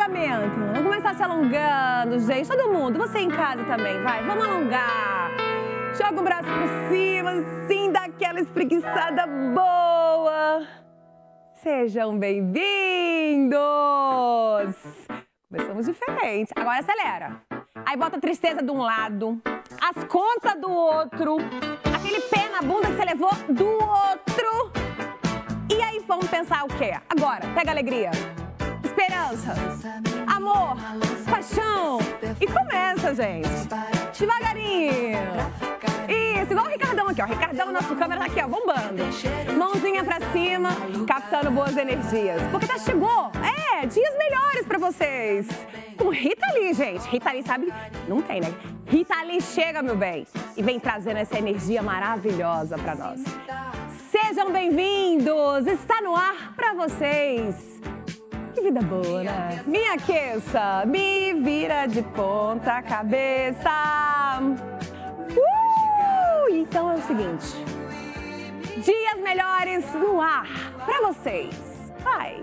alongamento. Vamos começar se alongando, gente. Todo mundo, você em casa também, vai. Vamos alongar. Joga o braço por cima, assim, dá aquela espreguiçada boa. Sejam bem-vindos. Começamos diferente. Agora acelera. Aí bota a tristeza de um lado, as contas do outro, aquele pé na bunda que você levou do outro. E aí vamos pensar o quê? Agora, pega alegria, esperança, amor, paixão. E começa, gente. Devagarinho. Isso, igual o Ricardão aqui, ó. Ricardão, nosso câmera tá aqui, ó, bombando. Mãozinha pra cima, captando boas energias. Porque chegou, dias melhores pra vocês. Com Rita Lee, gente. Rita Lee, sabe? Não tem, né? Rita Lee chega, meu bem, e vem trazendo essa energia maravilhosa pra nós. Sejam bem-vindos! Está no ar pra vocês. Que vida boa, né? Me aqueça, me vira de ponta cabeça. Então é o seguinte, dias melhores no ar pra vocês. Vai!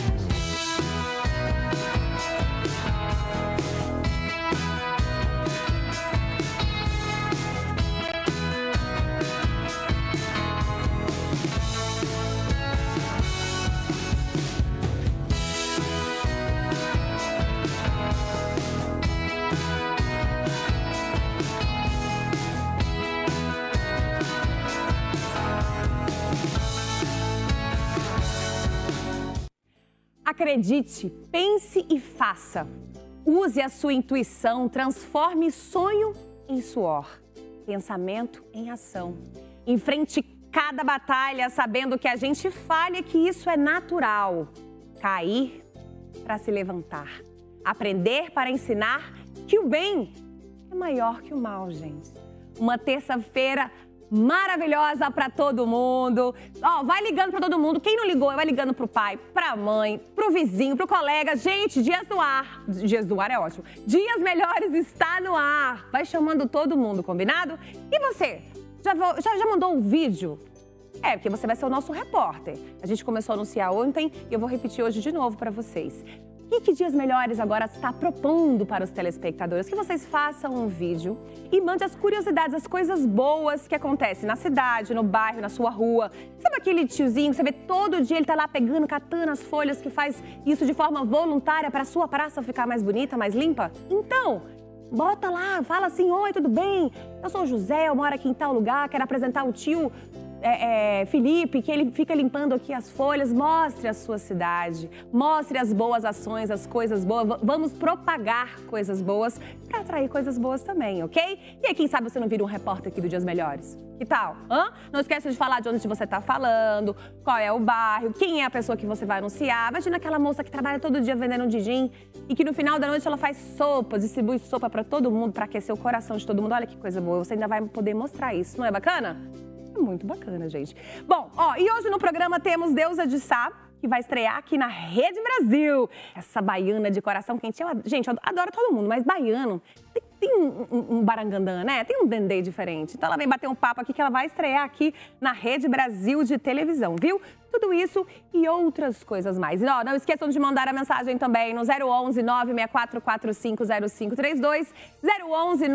Acredite, pense e faça. Use a sua intuição, transforme sonho em suor, pensamento em ação. Enfrente cada batalha sabendo que a gente falha, que isso é natural. Cair para se levantar. Aprender para ensinar que o bem é maior que o mal, gente. Uma terça-feira maravilhosa pra todo mundo. Ó, vai ligando pra todo mundo. Quem não ligou, vai ligando pro pai, pra mãe, pro vizinho, pro colega. Gente, dias no ar. Dias do ar é ótimo. Dias melhores está no ar. Vai chamando todo mundo, combinado? E você? Já mandou um vídeo? Porque você vai ser o nosso repórter. A gente começou a anunciar ontem e eu vou repetir hoje de novo pra vocês. Que Dias Melhores agora está propondo para os telespectadores? Que vocês façam um vídeo e mande as curiosidades, as coisas boas que acontecem na cidade, no bairro, na sua rua. Sabe aquele tiozinho que você vê todo dia, ele tá lá pegando, catando as folhas, que faz isso de forma voluntária para a sua praça ficar mais bonita, mais limpa? Então, bota lá, fala assim: oi, tudo bem? Eu sou o José, eu moro aqui em tal lugar, quero apresentar o tio Felipe, que ele fica limpando aqui as folhas. Mostre a sua cidade, mostre as boas ações, as coisas boas. Vamos propagar coisas boas para atrair coisas boas também, ok? E aí, quem sabe você não vira um repórter aqui do Dias Melhores? Que tal? Não esqueça de falar de onde você está falando, qual é o bairro, quem é a pessoa que você vai anunciar. Imagina aquela moça que trabalha todo dia vendendo um din-din e que no final da noite ela faz sopa, distribui sopa para todo mundo, para aquecer o coração de todo mundo. Olha que coisa boa, você ainda vai poder mostrar isso, não é bacana? Muito bacana, gente. Bom, e hoje no programa temos Deusa de Sá, que vai estrear aqui na Rede Brasil. Essa baiana de coração quente. Gente, eu adoro todo mundo, mas baiano tem um barangandã, né? Tem um dendê diferente. Então ela vem bater um papo aqui que ela vai estrear aqui na Rede Brasil de televisão, viu? Tudo isso e outras coisas mais. E não esqueçam de mandar a mensagem também no 011 964450532, 011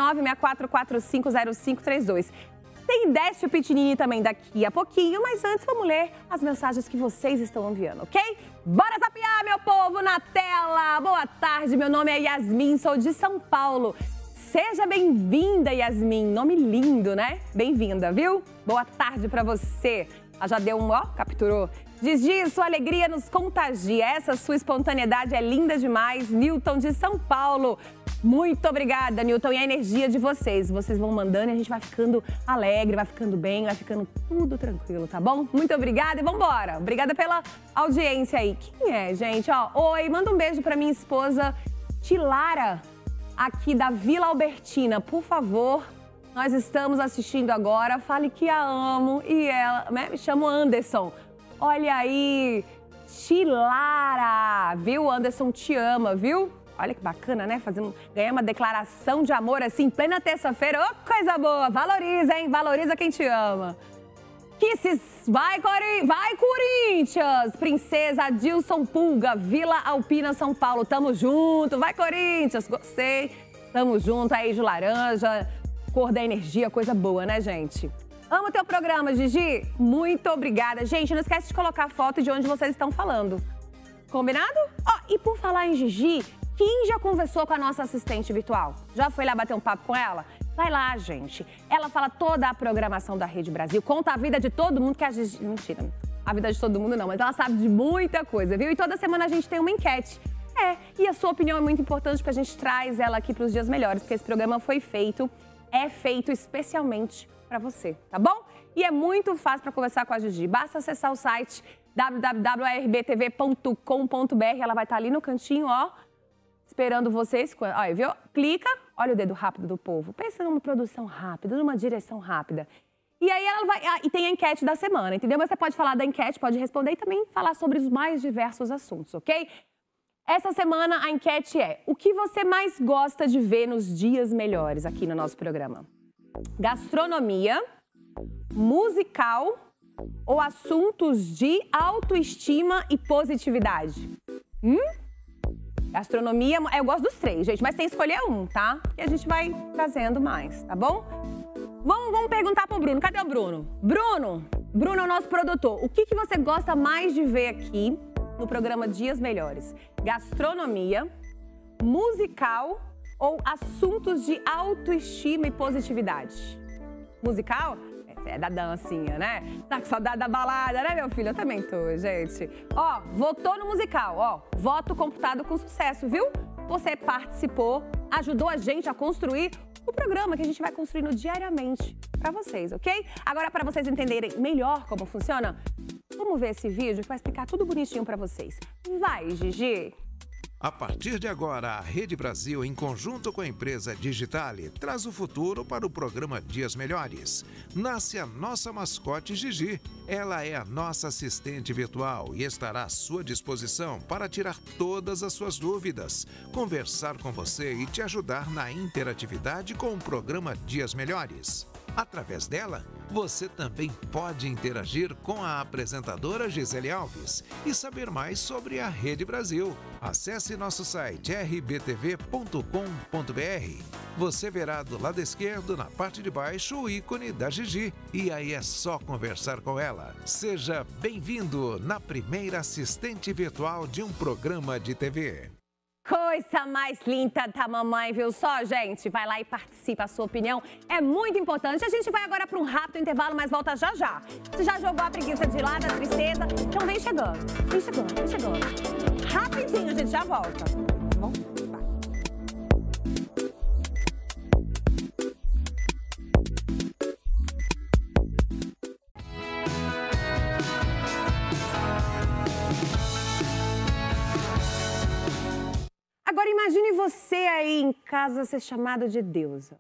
964450532. Tem Décio Pitinini também daqui a pouquinho, mas antes vamos ler as mensagens que vocês estão enviando, ok? Bora zapear, meu povo, na tela! Boa tarde, meu nome é Yasmin, sou de São Paulo. Seja bem-vinda, Yasmin, nome lindo, né? Bem-vinda, viu? Boa tarde pra você. Ela já deu capturou. Diz, sua alegria nos contagia, essa sua espontaneidade é linda demais. Newton de São Paulo. Muito obrigada, Newton, e a energia de vocês. Vocês vão mandando e a gente vai ficando alegre, vai ficando bem, vai ficando tudo tranquilo, tá bom? Muito obrigada e vambora. Obrigada pela audiência aí. Quem é, gente? Oi, manda um beijo pra minha esposa Tilara, aqui da Vila Albertina. Por favor, nós estamos assistindo agora. Fale que a amo. E ela, me chamo Anderson. Olha aí, Tilara, viu? Anderson te ama, viu? Olha que bacana, né? Ganhar uma declaração de amor assim, em plena terça-feira. Ô, coisa boa! Valoriza, hein? Valoriza quem te ama. Vai, Corinthians! Princesa Adilson Pulga, Vila Alpina, São Paulo. Tamo junto. Vai, Corinthians! Gostei. Tamo junto aí de laranja, cor da energia, coisa boa, né, gente? Amo teu programa, Gigi. Muito obrigada. Gente, não esquece de colocar a foto de onde vocês estão falando. Combinado? E por falar em Gigi, quem já conversou com a nossa assistente virtual? Já foi lá bater um papo com ela? Vai lá, gente. Ela fala toda a programação da Rede Brasil, conta a vida de todo mundo que a Gigi... Mentira, a vida de todo mundo não, mas ela sabe de muita coisa, viu? E toda semana a gente tem uma enquete. E a sua opinião é muito importante porque a gente traz ela aqui para os dias melhores, porque esse programa é feito especialmente para você, tá bom? E é muito fácil para conversar com a Gigi. Basta acessar o site www.rbtv.com.br, ela vai estar ali no cantinho, esperando vocês. Olha, viu? Clica, olha o dedo rápido do povo. Pensa numa produção rápida, numa direção rápida. E aí ela vai... e tem a enquete da semana, entendeu? Mas você pode falar da enquete, pode responder e também falar sobre os mais diversos assuntos, ok? Essa semana a enquete é: o que você mais gosta de ver nos dias melhores aqui no nosso programa? Gastronomia, musical ou assuntos de autoestima e positividade? Gastronomia, eu gosto dos três, gente, mas tem que escolher um, tá? E a gente vai trazendo mais, tá bom? Vamos perguntar pro Bruno. Cadê o Bruno? Bruno é o nosso produtor. O que você gosta mais de ver aqui no programa Dias Melhores? Gastronomia, musical ou assuntos de autoestima e positividade? Musical? É da dancinha, né? Tá com saudade da balada, né, meu filho? Eu também tô, gente. Votou no musical, voto computado com sucesso, viu? Você participou, ajudou a gente a construir o programa que a gente vai construindo diariamente pra vocês, ok? Agora, para vocês entenderem melhor como funciona, vamos ver esse vídeo que vai explicar tudo bonitinho pra vocês. Vai, Gigi! A partir de agora, a Rede Brasil, em conjunto com a empresa Digitale, traz o futuro para o programa Dias Melhores. Nasce a nossa mascote Gigi. Ela é a nossa assistente virtual e estará à sua disposição para tirar todas as suas dúvidas, conversar com você e te ajudar na interatividade com o programa Dias Melhores. Através dela, você também pode interagir com a apresentadora Gisele Alves e saber mais sobre a Rede Brasil. Acesse nosso site rbtv.com.br. Você verá do lado esquerdo, na parte de baixo, o ícone da Gigi. E aí é só conversar com ela. Seja bem-vindo na primeira assistente virtual de um programa de TV. Coisa mais linda da mamãe, viu só, gente? Vai lá e participa, a sua opinião é muito importante. A gente vai agora para um rápido intervalo, mas volta já já. Você já jogou a preguiça de lado, a tristeza? Então vem chegando. Rapidinho, a gente já volta. Tá bom? Agora imagine você aí em casa ser chamada de deusa.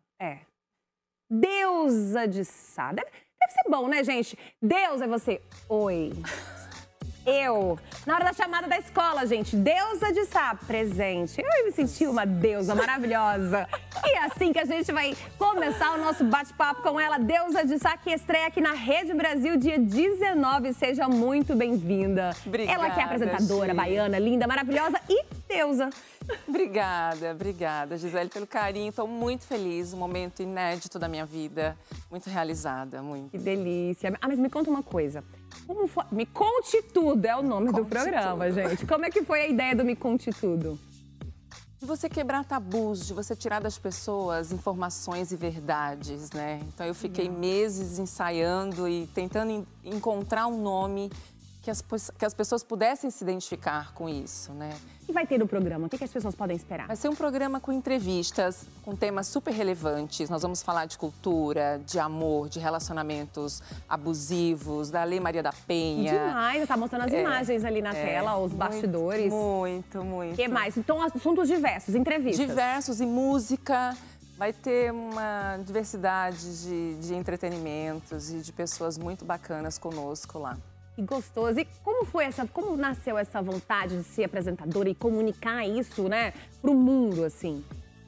Deusa de Sá. Deve ser bom, né, gente? Deusa é você. Oi. Eu. Na hora da chamada da escola, gente. Deusa de Sá, presente. Eu me senti uma deusa maravilhosa. E é assim que a gente vai começar o nosso bate-papo com ela, Deusa de Sá, que estreia aqui na Rede Brasil dia 19. Seja muito bem-vinda. Obrigada, ela que é apresentadora, baiana, linda, maravilhosa e deusa. Obrigada, Gisele, pelo carinho. Estou muito feliz, um momento inédito da minha vida. Muito realizada, muito. Que delícia. Mas me conta uma coisa. Como foi? Me Conte Tudo é o nome do programa, gente. Como é que foi a ideia do Me Conte Tudo? De você quebrar tabus, de você tirar das pessoas informações e verdades, né? Então eu fiquei meses ensaiando e tentando encontrar um nome que as pessoas pudessem se identificar com isso, né? O que vai ter no programa? O que as pessoas podem esperar? Vai ser um programa com entrevistas, com temas super relevantes. Nós vamos falar de cultura, de amor, de relacionamentos abusivos, da Lei Maria da Penha. Demais, tá mostrando as imagens ali na tela, os bastidores. Muito. O que mais? Então, assuntos diversos, entrevistas. Diversos e música. Vai ter uma diversidade de entretenimentos e de pessoas muito bacanas conosco lá. Que gostoso. E como nasceu essa vontade de ser apresentadora e comunicar isso, né, pro mundo, assim?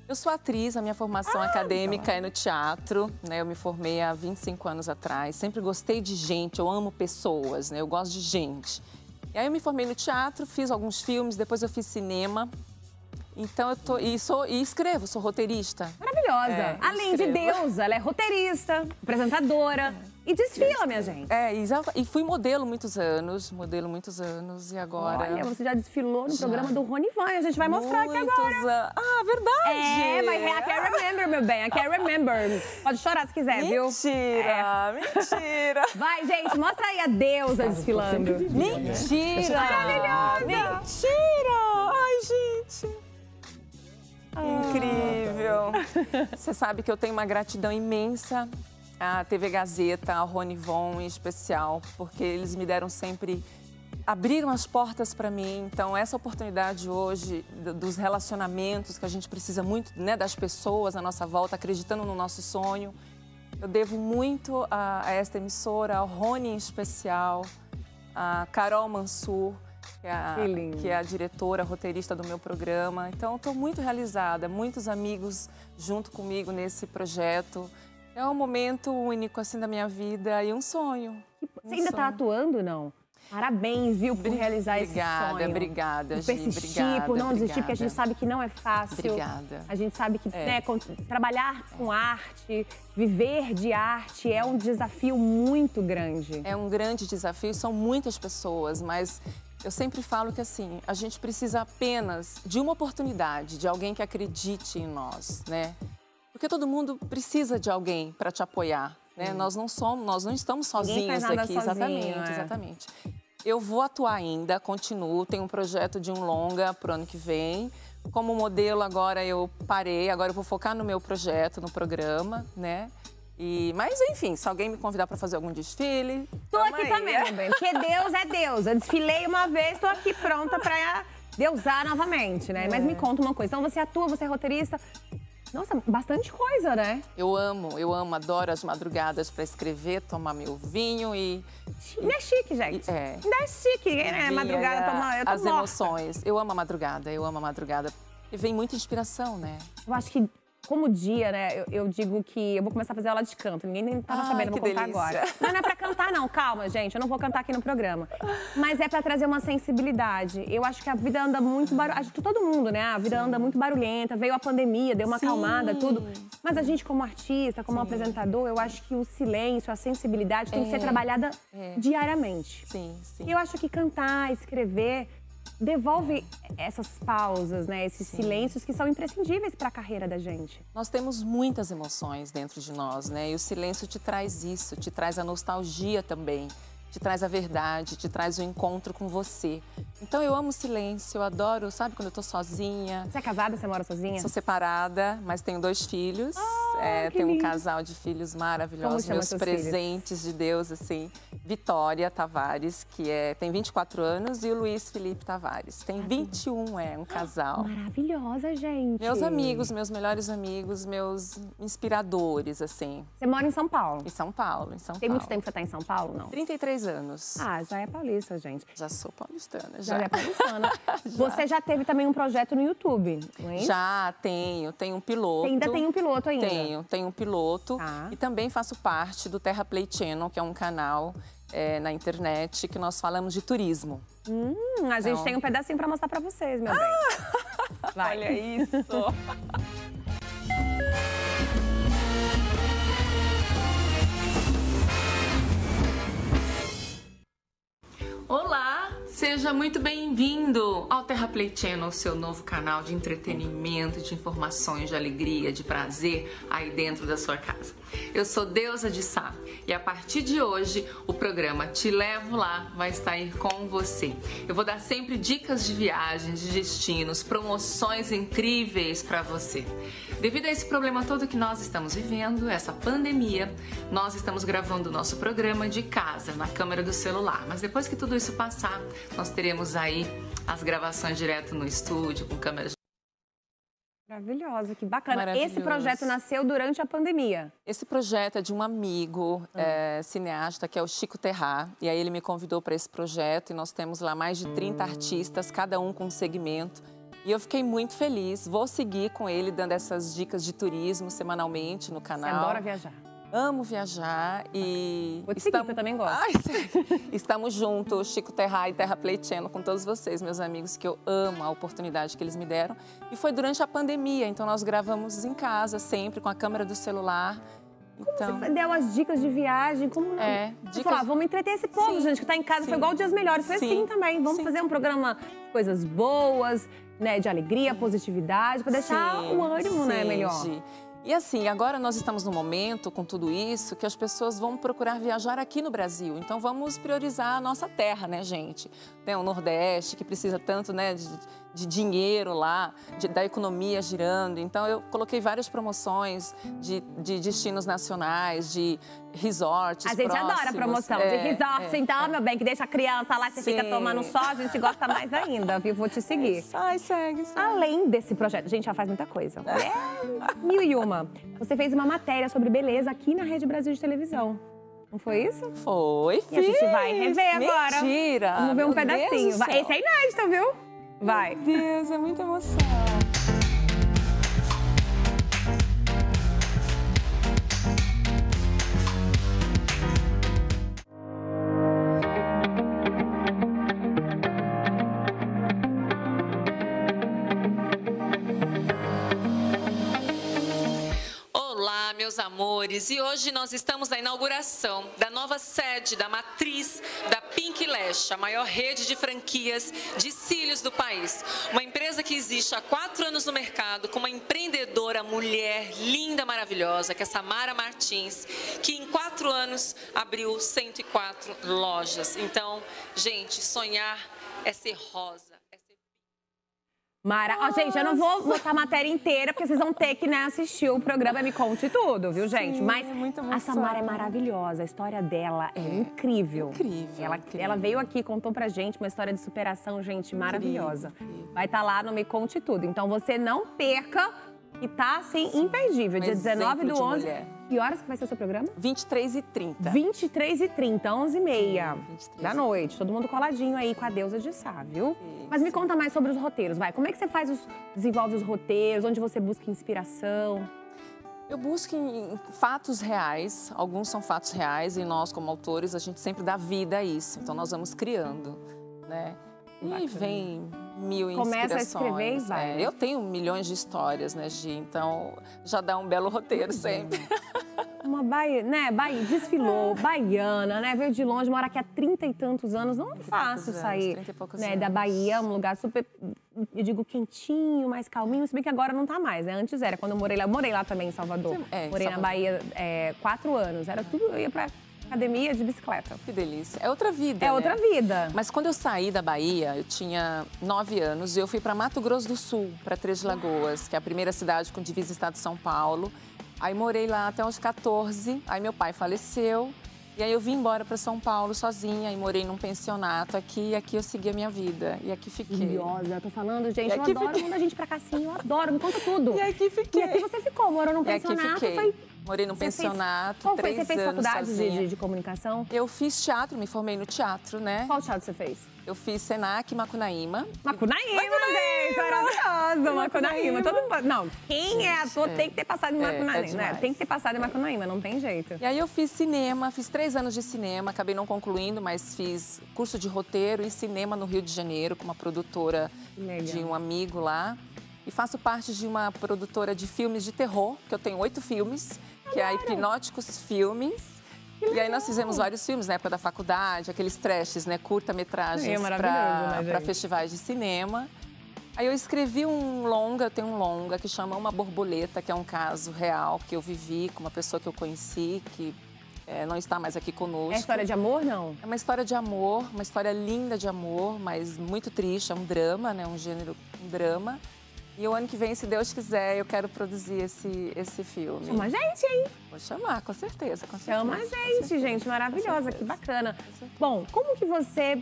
Eu sou atriz, a minha formação acadêmica é no teatro, né? Eu me formei há 25 anos atrás. Sempre gostei de gente, eu amo pessoas, né? Eu gosto de gente. E aí eu me formei no teatro, fiz alguns filmes, depois eu fiz cinema. Então e escrevo, sou roteirista. Maravilhosa. Além de deusa, ela é roteirista, apresentadora e desfila, minha gente. Exato. E fui modelo muitos anos, e agora... Olha, você já desfilou no programa do Rony Van, a gente vai mostrar aqui agora. Ah, verdade! Mas I can't remember, meu bem, I can't remember. Pode chorar se quiser, viu? Mentira! Vai, gente, mostra aí a deusa desfilando. Mentira! Maravilhosa! Mentira! Ai, gente! Incrível! Você sabe que eu tenho uma gratidão imensa à TV Gazeta, ao Rony Von em especial, porque eles me deram sempre, abriram as portas para mim. Então, essa oportunidade hoje dos relacionamentos, que a gente precisa muito, né, das pessoas à nossa volta, acreditando no nosso sonho, eu devo muito a esta emissora, ao Rony em especial, a Carol Mansur, que é a diretora, roteirista do meu programa. Então, estou muito realizada, muitos amigos junto comigo nesse projeto. É um momento único, assim, da minha vida e um sonho. Você ainda está atuando, não? Parabéns, viu, por realizar esse sonho. Obrigada, Gi. Por persistir, por não desistir, porque a gente sabe que não é fácil. Obrigada. A gente sabe que trabalhar com arte, viver de arte é um desafio muito grande. É um grande desafio, são muitas pessoas, mas eu sempre falo que, assim, a gente precisa apenas de uma oportunidade, de alguém que acredite em nós, né? Porque todo mundo precisa de alguém para te apoiar, né? Nós não estamos sozinhos aqui. Sozinho, Exatamente. Eu vou atuar ainda, continuo, tenho um projeto de um longa para o ano que vem. Como modelo, agora eu parei, agora eu vou focar no meu projeto, no programa, né? Mas, enfim, se alguém me convidar para fazer algum desfile... Tô aqui também, meu bem, porque Deus é Deus. Eu desfilei uma vez, tô aqui pronta para deusar novamente, né? Mas me conta uma coisa, então você atua, você é roteirista... Nossa, bastante coisa, né? Eu amo, adoro as madrugadas para escrever, tomar meu vinho e... Ainda é chique, gente. Ainda é chique, né? Madrugada, tomar... Eu tô as morta. emoções. Eu amo a madrugada. E vem muita inspiração, né? Eu acho que, como dia, né, eu digo que eu vou começar a fazer aula de canto. Ninguém nem tava sabendo, vou contar agora. Mas não é pra cantar, não. Calma, gente. Eu não vou cantar aqui no programa. Mas é pra trazer uma sensibilidade. Eu acho que a vida anda muito barulhenta. Todo mundo, né? A vida anda muito barulhenta. Veio a pandemia, deu uma acalmada, tudo. Mas a gente, como artista, como apresentador, eu acho que o silêncio, a sensibilidade tem que ser trabalhada diariamente. E eu acho que cantar, escrever... devolve essas pausas, né? Esses silêncios que são imprescindíveis para a carreira da gente. Nós temos muitas emoções dentro de nós, né? E o silêncio te traz isso, te traz a nostalgia também, te traz a verdade, te traz o encontro com você. Então eu amo o silêncio, eu adoro, sabe, quando eu tô sozinha. Você é casada, você mora sozinha? Sou separada, mas tenho 2 filhos. Tenho um casal de filhos maravilhosos, meus presentes de Deus, assim. Vitória Tavares, que tem 24 anos, e o Luiz Felipe Tavares. Tem 21, um casal. Maravilhosa, gente. Meus amigos, meus melhores amigos, meus inspiradores, assim. Você mora em São Paulo? Em São Paulo. Tem muito tempo que você tá em São Paulo, não? 33 anos. Ah, já é paulista, gente. Já sou paulistana, já é paulistana. Você já teve também um projeto no YouTube, não é isso? Já tenho um piloto. Você ainda tem um piloto ainda? Tenho um piloto. E também faço parte do Terra Play Channel, que é um canal na internet que nós falamos de turismo. A gente tem um pedacinho para mostrar para vocês, meu bem. Vai. Olha isso! Olá, seja muito bem-vindo ao Terra Play Channel, seu novo canal de entretenimento, de informações, de alegria, de prazer aí dentro da sua casa. Eu sou Deusa de Sá e a partir de hoje o programa Te Levo Lá vai estar aí com você. Eu vou dar sempre dicas de viagens, de destinos, promoções incríveis para você. Devido a esse problema todo que nós estamos vivendo, essa pandemia, nós estamos gravando o nosso programa de casa, na câmera do celular. Mas depois que tudo isso passar, nós teremos aí as gravações direto no estúdio, com câmeras. Maravilhosa, que bacana. Esse projeto nasceu durante a pandemia? Esse projeto é de um amigo cineasta, que é o Chico Terrá. E aí ele me convidou para esse projeto e nós temos lá mais de 30 artistas, cada um com um segmento. E eu fiquei muito feliz. Vou seguir com ele, dando essas dicas de turismo semanalmente no canal. Você adora viajar. Amo viajar e... Vou te seguir, porque eu também gosto. Ai, estamos juntos, Chico Terra e Terra Pleitiano, com todos vocês, meus amigos, que eu amo a oportunidade que eles me deram. E foi durante a pandemia, então nós gravamos em casa, sempre, com a câmera do celular. Então, você deu as dicas de viagem, como... dicas... Falou, vamos entreter esse povo, gente, que tá em casa. Foi igual Dias Melhores, foi assim também. Vamos fazer um programa de coisas boas, né, de alegria, positividade, para deixar o ânimo, né, melhor. E assim, agora nós estamos num momento, com tudo isso, que as pessoas vão procurar viajar aqui no Brasil. Então, vamos priorizar a nossa terra, né, gente? Tem o Nordeste, que precisa tanto, né, de dinheiro lá, da economia girando. Então, eu coloquei várias promoções de destinos nacionais, de resorts A gente próximos. adora a promoção de resort, então, meu bem, que deixa a criança lá, você fica tomando só, a gente gosta mais ainda, viu? Vou te seguir. Ai, segue. Além desse projeto, a gente já faz muita coisa. Mil e uma. Você fez uma matéria sobre beleza aqui na Rede Brasil de televisão. Não foi isso? Foi, E a gente vai rever agora. Mentira! Vamos ver um pedacinho. Esse é inédito, viu? Vai. Meu Deus, é muita emoção. Meus amores, e hoje nós estamos na inauguração da nova sede da matriz da Pink Lash, a maior rede de franquias de cílios do país. Uma empresa que existe há 4 anos no mercado, com uma empreendedora, mulher linda, maravilhosa, que é Samara Martins, que em 4 anos abriu 104 lojas. Então, gente, sonhar é ser rosa. Gente, eu não vou botar a matéria inteira, porque vocês vão ter que, né, assistir o programa Me Conte Tudo, viu, gente? Mas a Samara é maravilhosa, a história dela é incrível. Ela veio aqui, contou pra gente uma história de superação, gente, maravilhosa. Vai estar lá no Me Conte Tudo. Então você não perca, que tá, assim, imperdível. Dia 19 do 11. Que horas que vai ser o seu programa? 23h30. 23h30, 11h30 da noite. Todo mundo coladinho aí com a deusa de Sá, viu? Mas me conta mais sobre os roteiros, vai. Como é que você desenvolve os roteiros? Onde você busca inspiração? Eu busco em fatos reais. Alguns são fatos reais e nós, como autores, a gente sempre dá vida a isso. Então nós vamos criando, né? E vem mil inspirações. Começa a escrever e vai. Eu tenho milhões de histórias, né, Gi? Então já dá um belo roteiro sempre. Uma desfilou, baiana, né? Veio de longe, mora aqui há 30 e tantos anos. Não é fácil sair, né, da Bahia, um lugar super, eu digo, quentinho, mais calminho. Se bem que agora não tá mais, né? Antes era, quando eu morei lá também em Salvador. Morei na Bahia 4 anos. Era tudo, eu ia pra academia de bicicleta. Que delícia. É outra vida, É outra vida. Mas quando eu saí da Bahia, eu tinha 9 anos e eu fui para Mato Grosso do Sul, para Três Lagoas, que é a primeira cidade com divisa estado de São Paulo. Aí morei lá até os 14, aí meu pai faleceu. E aí eu vim embora para São Paulo sozinha e morei num pensionato aqui. E aqui eu segui a minha vida. E aqui fiquei. Curiosa, tô falando, gente, eu adoro mandar a gente pra cá assim, eu adoro, me conta tudo. E aqui fiquei. E aqui você ficou, morou num pensionato, foi... Morei num pensionato, Qual foi? 3 Você fez anos faculdade de comunicação? Eu fiz teatro, me formei no teatro, né? Qual teatro você fez? Eu fiz Senac, Macunaíma. Macunaíma, gente! Maravilhosa! Macunaíma. Todo mundo... Não, quem é ator tem que ter passado em Macunaíma, né? Tem que ter passado em Macunaíma, não tem jeito. E aí eu fiz cinema, fiz 3 anos de cinema, acabei não concluindo, mas fiz curso de roteiro e cinema no Rio de Janeiro, com uma produtora de um amigo lá. E faço parte de uma produtora de filmes de terror, que eu tenho 8 filmes, que é a Hipnóticos Filmes. E aí nós fizemos vários filmes na época da faculdade, aqueles trashes, né, curta-metragens para festivais de cinema. Aí eu escrevi eu tenho um longa que chama Uma Borboleta, que é um caso real que eu vivi com uma pessoa que eu conheci, que não está mais aqui conosco. É história de amor, não? É uma história de amor, uma história linda de amor, mas muito triste, é um drama, né, um gênero, um drama. E o ano que vem, se Deus quiser, eu quero produzir esse filme. Chama a gente, hein? Vou chamar, com certeza, com certeza. Chama a gente, gente, maravilhosa, que bacana. Bom, como que você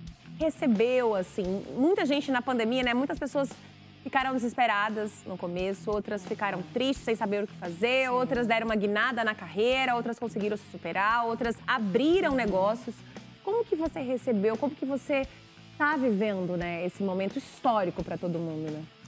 recebeu, assim, muita gente na pandemia, né? Muitas pessoas ficaram desesperadas no começo, outras ficaram tristes, sem saber o que fazer, outras deram uma guinada na carreira, outras conseguiram se superar, outras abriram negócios. Como que você recebeu, como que você está vivendo, né, esse momento histórico para todo mundo, né?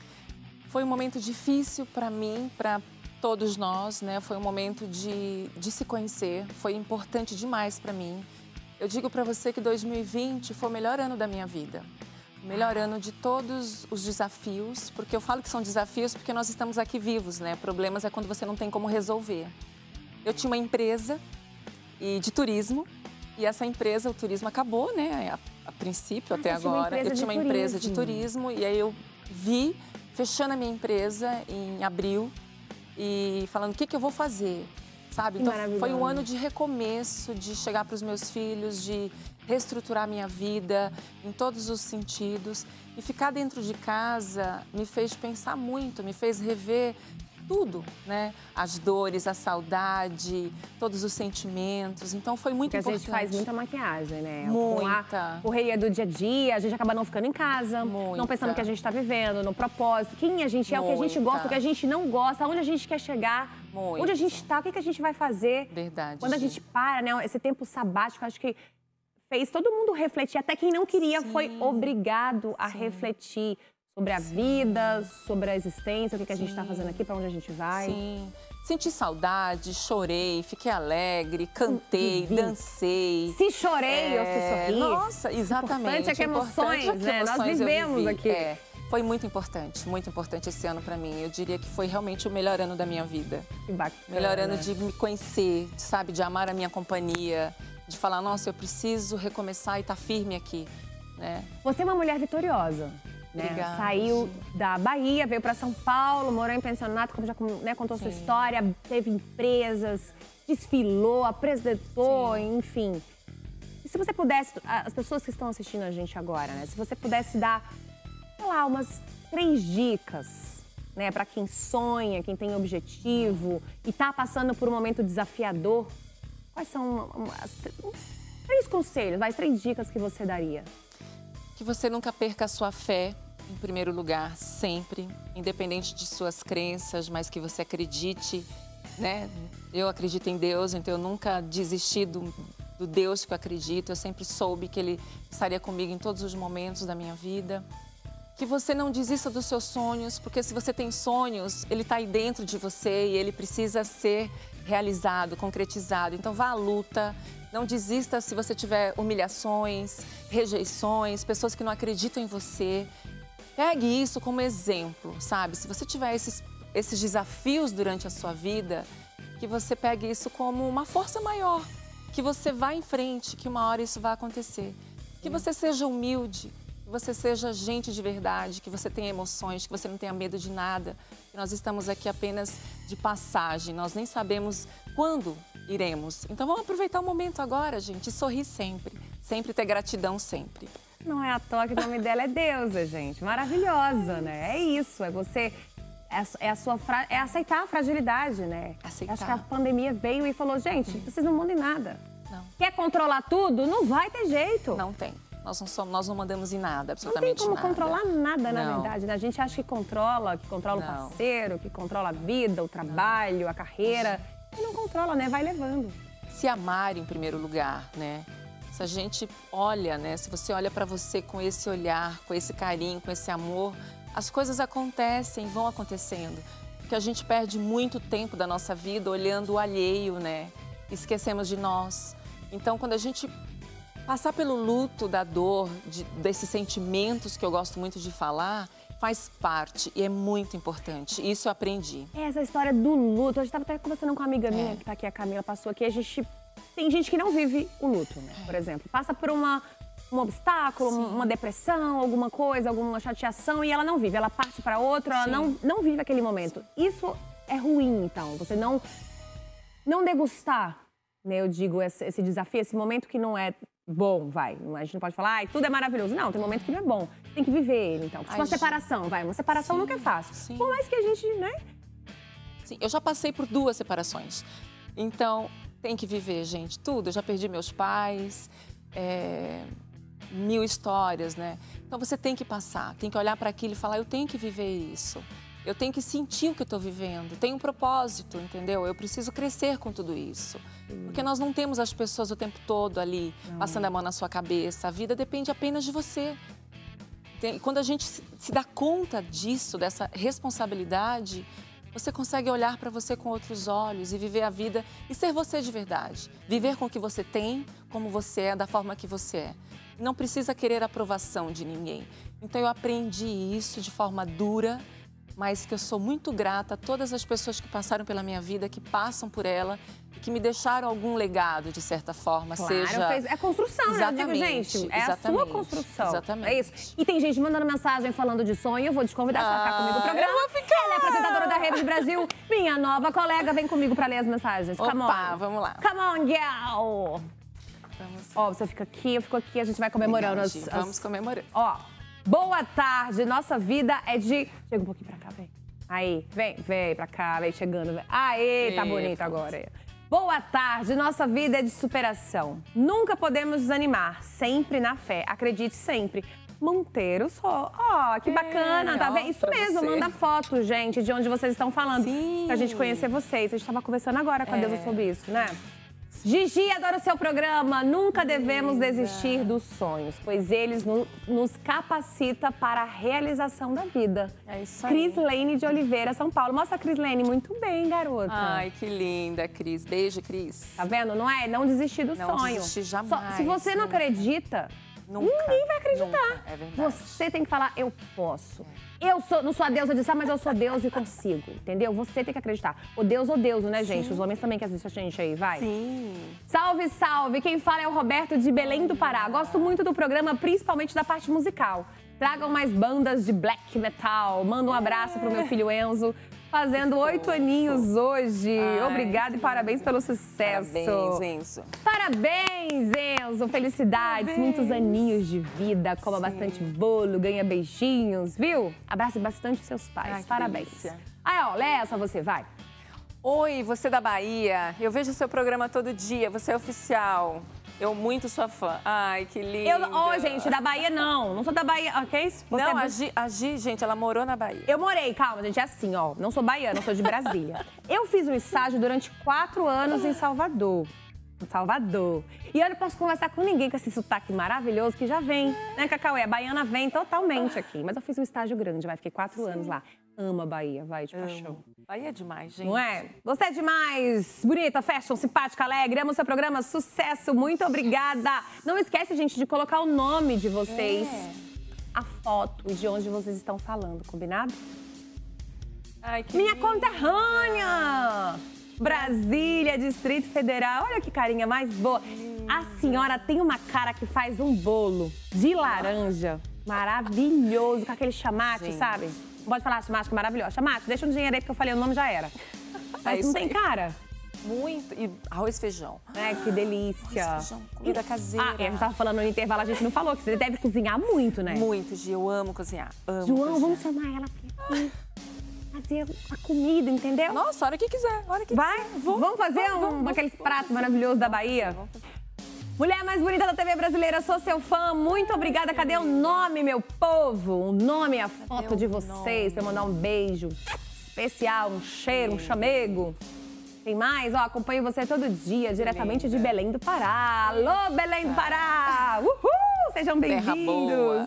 Foi um momento difícil para mim, para todos nós, né? Foi um momento de se conhecer, foi importante demais para mim. Eu digo para você que 2020 foi o melhor ano da minha vida. O melhor ano de todos os desafios, porque eu falo que são desafios porque nós estamos aqui vivos, né? Problemas é quando você não tem como resolver. Eu tinha uma empresa de turismo e essa empresa, o turismo acabou, né? A princípio, até agora. Eu tinha uma empresa de turismo e aí eu vi fechando a minha empresa em abril e falando o que eu vou fazer, sabe? Então foi um ano de recomeço, de chegar para os meus filhos, de reestruturar a minha vida em todos os sentidos. E ficar dentro de casa me fez pensar muito, me fez rever tudo, né? As dores, a saudade, todos os sentimentos. Então foi muito importante. Porque a gente faz muita maquiagem, né? Muita. Com a correria do dia a dia, a gente acaba não ficando em casa, não pensando no que a gente está vivendo, no propósito, quem a gente é, o que a gente gosta, o que a gente não gosta, aonde a gente quer chegar, onde a gente está, o que a gente vai fazer. Verdade. Quando a gente para, né? Esse tempo sabático, acho que fez todo mundo refletir, até quem não queria foi obrigado a refletir sobre a vida, sobre a existência, o que a gente está fazendo aqui, para onde a gente vai. Sim. Senti saudade, chorei, fiquei alegre, cantei, dancei. Se chorei ou se sorri. Nossa, exatamente. O importante é que emoções, né? Nós vivemos aqui. Foi muito importante esse ano para mim. Eu diria que foi realmente o melhor ano da minha vida. Que bacana. Melhor ano de me conhecer, sabe, de amar a minha companhia, de falar, nossa, eu preciso recomeçar e estar firme aqui, né? Você é uma mulher vitoriosa. Né? Saiu da Bahia, veio para São Paulo, morou em pensionato, como já contou sua história, teve empresas, desfilou, apresentou, enfim. E se você pudesse, as pessoas que estão assistindo a gente agora, né? Se você pudesse dar, sei lá, umas 3 dicas, né? Para quem sonha, quem tem objetivo e está passando por um momento desafiador, quais são os 3 conselhos, as 3 dicas que você daria? Que você nunca perca a sua fé, em primeiro lugar, sempre, independente de suas crenças, mas que você acredite, né? Eu acredito em Deus, então eu nunca desisti do Deus que eu acredito, eu sempre soube que Ele estaria comigo em todos os momentos da minha vida. Que você não desista dos seus sonhos, porque se você tem sonhos, ele está aí dentro de você e ele precisa ser realizado, concretizado. Então vá à luta. Não desista se você tiver humilhações, rejeições, pessoas que não acreditam em você. Pegue isso como exemplo, sabe? Se você tiver esses desafios durante a sua vida, que você pegue isso como uma força maior, que você vá em frente, que uma hora isso vai acontecer. Que você seja humilde, que você seja gente de verdade, que você tenha emoções, que você não tenha medo de nada. Que nós estamos aqui apenas de passagem, nós nem sabemos quando iremos. Então vamos aproveitar o momento agora, gente, e sorrir sempre. Sempre ter gratidão, sempre. Não é à toa que o nome dela é Deusa, gente. Maravilhosa, né? É isso, é você... É aceitar a fragilidade, né? Aceitar. Acho que a pandemia veio e falou, gente, vocês não mandam em nada. Não. Quer controlar tudo? Não vai ter jeito. Não tem. Nós não mandamos em nada, absolutamente nada. Não tem como controlar nada, na verdade, né? A gente acha que controla o parceiro, que controla a vida, o trabalho, a carreira. E não controla, né? Vai levando. Se amar em primeiro lugar, né? Se a gente olha, né? Se você olha para você com esse olhar, com esse carinho, com esse amor, as coisas acontecem, vão acontecendo. Porque a gente perde muito tempo da nossa vida olhando o alheio, né? Esquecemos de nós. Então, quando a gente passar pelo luto da dor, desses sentimentos que eu gosto muito de falar, faz parte e é muito importante. Isso eu aprendi. Essa história do luto, eu estava até conversando com uma amiga minha que está aqui, a Camila, passou aqui, tem gente que não vive o luto, né? Por exemplo, passa por um obstáculo, uma depressão, alguma coisa, alguma chateação e ela não vive, ela parte para outro, ela não vive aquele momento. Isso é ruim, então, você não degustar, né? Eu digo, esse desafio, esse momento que não é bom, a gente não pode falar, tudo é maravilhoso. Não, tem momento que não é bom. Tem que viver ele, então. Tipo uma separação, uma separação nunca é fácil. Por mais que a gente, né? Sim, eu já passei por 2 separações. Então, tem que viver, gente, tudo. Eu já perdi meus pais, 1000 histórias, né? Então, você tem que passar, tem que olhar para aquilo e falar, eu tenho que viver isso. Eu tenho que sentir o que eu estou vivendo. Tem um propósito, entendeu? Eu preciso crescer com tudo isso. Porque nós não temos as pessoas o tempo todo ali, passando a mão na sua cabeça. A vida depende apenas de você. Quando a gente se dá conta disso, dessa responsabilidade, você consegue olhar para você com outros olhos e viver a vida e ser você de verdade. Viver com o que você tem, como você é, da forma que você é. Não precisa querer a aprovação de ninguém. Então eu aprendi isso de forma dura, mas que eu sou muito grata a todas as pessoas que passaram pela minha vida, que passam por ela, que me deixaram algum legado, de certa forma, claro, seja... É construção, exatamente, né? Eu digo, gente, é a sua construção. Exatamente. É isso. E tem gente mandando mensagem falando de sonho, eu vou te convidar pra ficar comigo no programa. Eu vou ficar! Ela é apresentadora da Rede Brasil, minha nova colega, vem comigo pra ler as mensagens. Come Opa, on. vamos lá. Come on, girl! Ó, você fica aqui, eu fico aqui, a gente vai comemorando Legal, Vamos comemorando. Ó, boa tarde, nossa vida é de... Chega um pouquinho pra cá, vem. Aí, vem pra cá, vem chegando. Vem. Aê, tá bonito agora. Boa tarde, nossa vida é de superação. Nunca podemos desanimar, sempre na fé, acredite sempre. Monteiro só. Ó, que bacana, tá vendo? Isso mesmo, manda foto, gente, de onde vocês estão falando. Sim. Pra gente conhecer vocês. A gente tava conversando agora com a Deusa sobre isso, né? Gigi, adoro o seu programa. Nunca devemos desistir dos sonhos, pois eles nos capacitam para a realização da vida. É isso aí. Crislene de Oliveira, São Paulo. Mostra a Crislene, muito bem, garota. Ai, que linda, Cris. Beijo, Cris. Tá vendo? Não é? Não desistir do sonho. Não desistir jamais. Se você não acredita, ninguém vai acreditar. Nunca. É verdade. Você tem que falar, eu posso. Eu não sou a deusa de mas eu sou Deus e consigo, entendeu? Você tem que acreditar. O Deus, né, gente? Os homens também que assistem a gente aí, vai. Sim. Salve, salve! Quem fala é o Roberto de Belém do Pará. Gosto muito do programa, principalmente da parte musical. Tragam mais bandas de black metal. Manda um abraço pro meu filho Enzo, fazendo 8 aninhos hoje. Obrigada e parabéns pelo sucesso. Parabéns, Enzo. Parabéns, Enzo. Felicidades, muitos aninhos de vida. Coma bastante bolo, ganha beijinhos, viu? Abrace bastante seus pais. Ai, parabéns. delícia. Aí, ó, lê essa você, vai. Oi, você da Bahia. Eu vejo o seu programa todo dia, você é oficial. Eu muito sou fã. Ai, que lindo. Gente, da Bahia não sou da Bahia, ok? A Gi, gente, ela morou na Bahia. Eu morei, calma, gente, é assim, ó. Não sou baiana, sou de Brasília. Eu fiz um estágio durante 4 anos em Salvador. E eu não posso conversar com ninguém com esse sotaque maravilhoso que já vem, né, Cacauê? A baiana vem totalmente aqui. Mas eu fiz um estágio grande, fiquei 4 anos lá. Amo a Bahia, vai, de paixão. Bahia é demais, gente. Não é? Você é demais! Bonita, fashion, simpática, alegre. Amo o seu programa, sucesso, muito obrigada. Não esquece, gente, de colocar o nome de vocês, a foto de onde vocês estão falando, combinado? Ai, que Minha linda. Conterrânea! Brasília, Distrito Federal. Olha que carinha mais boa. A senhora tem uma cara que faz um bolo de laranja maravilhoso, com aquele chamate, sabe? Não pode falar chamate, que é maravilhoso. Chamate, deixa um dinheiro aí, porque eu falei o nome, já era. Mas não tem cara. Muito. E arroz e feijão. Que delícia. Arroz e feijão, comida caseira. E a gente tava falando no intervalo, a gente não falou que você deve cozinhar muito, né? Muito, Gi. Eu amo cozinhar. João, vamos chamar ela pra aqui. Fazer a comida, entendeu? Nossa, a hora que quiser. Vai? Vamos fazer aquele prato maravilhoso da Bahia? Mulher mais bonita da TV brasileira, sou seu fã. Muito obrigada. Cadê o nome, meu povo? O nome e a foto de vocês pra eu mandar um beijo especial, um cheiro, um chamego. Tem mais? Ó, acompanho você todo dia, diretamente de Belém do Pará. Alô, Belém do Pará! Uhul! Sejam bem-vindos.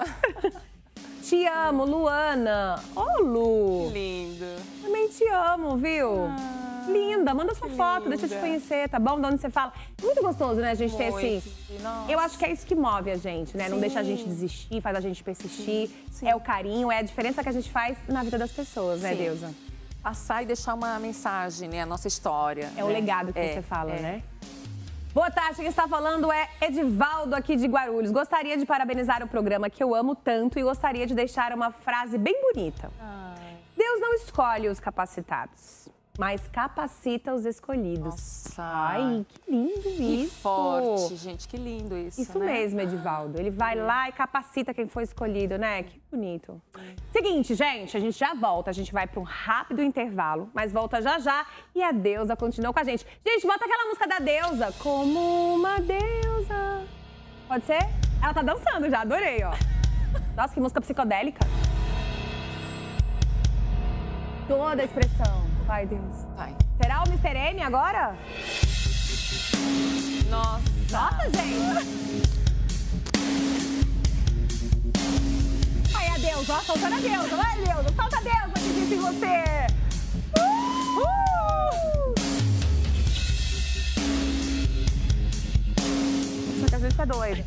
Te amo, Luana. Ô, Lu. Que lindo. Também te amo, viu? Linda, manda sua foto, deixa eu te conhecer, tá bom? De onde você fala. Muito gostoso, né, a gente ter esse... Nossa. Eu acho que é isso que move a gente, né? Não deixa a gente desistir, faz a gente persistir. Sim. É o carinho, é a diferença que a gente faz na vida das pessoas, né, Deusa? Passar e deixar uma mensagem, né? A nossa história. É o legado que você fala, né? Boa tarde, quem está falando é Edivaldo aqui de Guarulhos. Gostaria de parabenizar o programa que eu amo tanto e gostaria de deixar uma frase bem bonita. Deus não escolhe os capacitados, mas capacita os escolhidos. Nossa. Ai, que lindo isso. Que forte, gente, que lindo isso, Isso né? mesmo, Edivaldo. Ele vai lá e capacita quem foi escolhido, né? Que bonito. Seguinte, gente, a gente já volta. A gente vai para um rápido intervalo, mas volta já já. E a Deusa continua com a gente. Gente, bota aquela música da Deusa. Como uma deusa. Pode ser? Ela tá dançando já, adorei, ó. Nossa, que música psicodélica. Toda a expressão. Vai, Deus. Vai. Será o Mr. M agora? Nossa, gente! Ai, deusa, ó, soltando a deusa. Vai, deusa, solta a deusa que disse em você. Só que às vezes tá doida.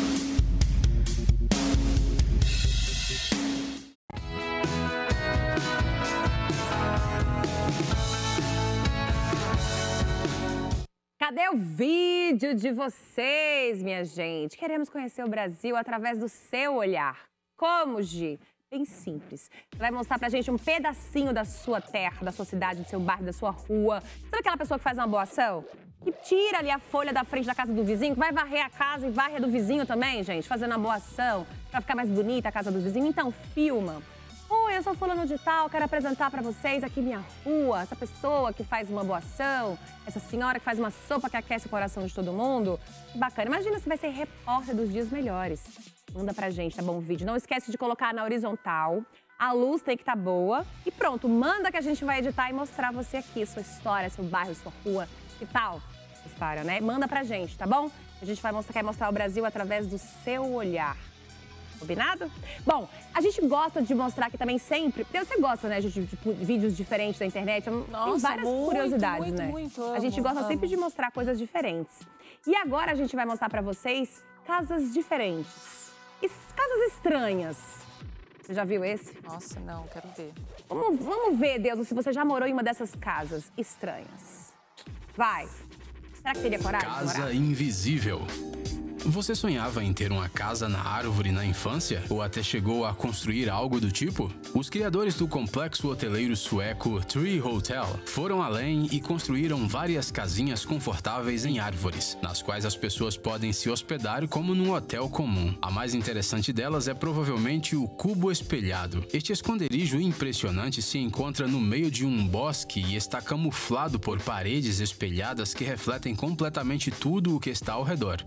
Cadê o vídeo de vocês, minha gente? Queremos conhecer o Brasil através do seu olhar. Como, Gi? Bem simples. Você vai mostrar pra gente um pedacinho da sua terra, da sua cidade, do seu bairro, da sua rua. Sabe aquela pessoa que faz uma boa ação? Que tira ali a folha da frente da casa do vizinho, que vai varrer a casa e varre a do vizinho também, gente, fazendo uma boa ação, pra ficar mais bonita a casa do vizinho. Então, filma. Oi, eu sou fulano de tal, quero apresentar pra vocês aqui minha rua, essa pessoa que faz uma boa ação, essa senhora que faz uma sopa que aquece o coração de todo mundo. Que bacana. Imagina se vai ser repórter dos dias melhores. Manda pra gente, tá bom, o vídeo. Não esquece de colocar na horizontal, a luz tem que estar boa. E pronto, manda que a gente vai editar e mostrar você aqui, sua história, seu bairro, sua rua, que tal? História, né? Manda pra gente, tá bom? A gente quer mostrar o Brasil através do seu olhar. Combinado? Bom, a gente gosta de mostrar aqui também sempre... Você gosta, né, de vídeos diferentes da internet? Nossa, tem várias curiosidades, muito, né? muito, a gente gosta sempre de mostrar coisas diferentes. E agora a gente vai mostrar pra vocês casas diferentes. Casas estranhas. Você já viu esse? Nossa, não, quero ver. Vamos ver, Deus, se você já morou em uma dessas casas estranhas. Vai. Será que teria coragem de morar? Casa invisível. Você sonhava em ter uma casa na árvore na infância? Ou até chegou a construir algo do tipo? Os criadores do complexo hoteleiro sueco Tree Hotel foram além e construíram várias casinhas confortáveis em árvores, nas quais as pessoas podem se hospedar como num hotel comum. A mais interessante delas é provavelmente o Cubo Espelhado. Este esconderijo impressionante se encontra no meio de um bosque e está camuflado por paredes espelhadas que refletem completamente tudo o que está ao redor.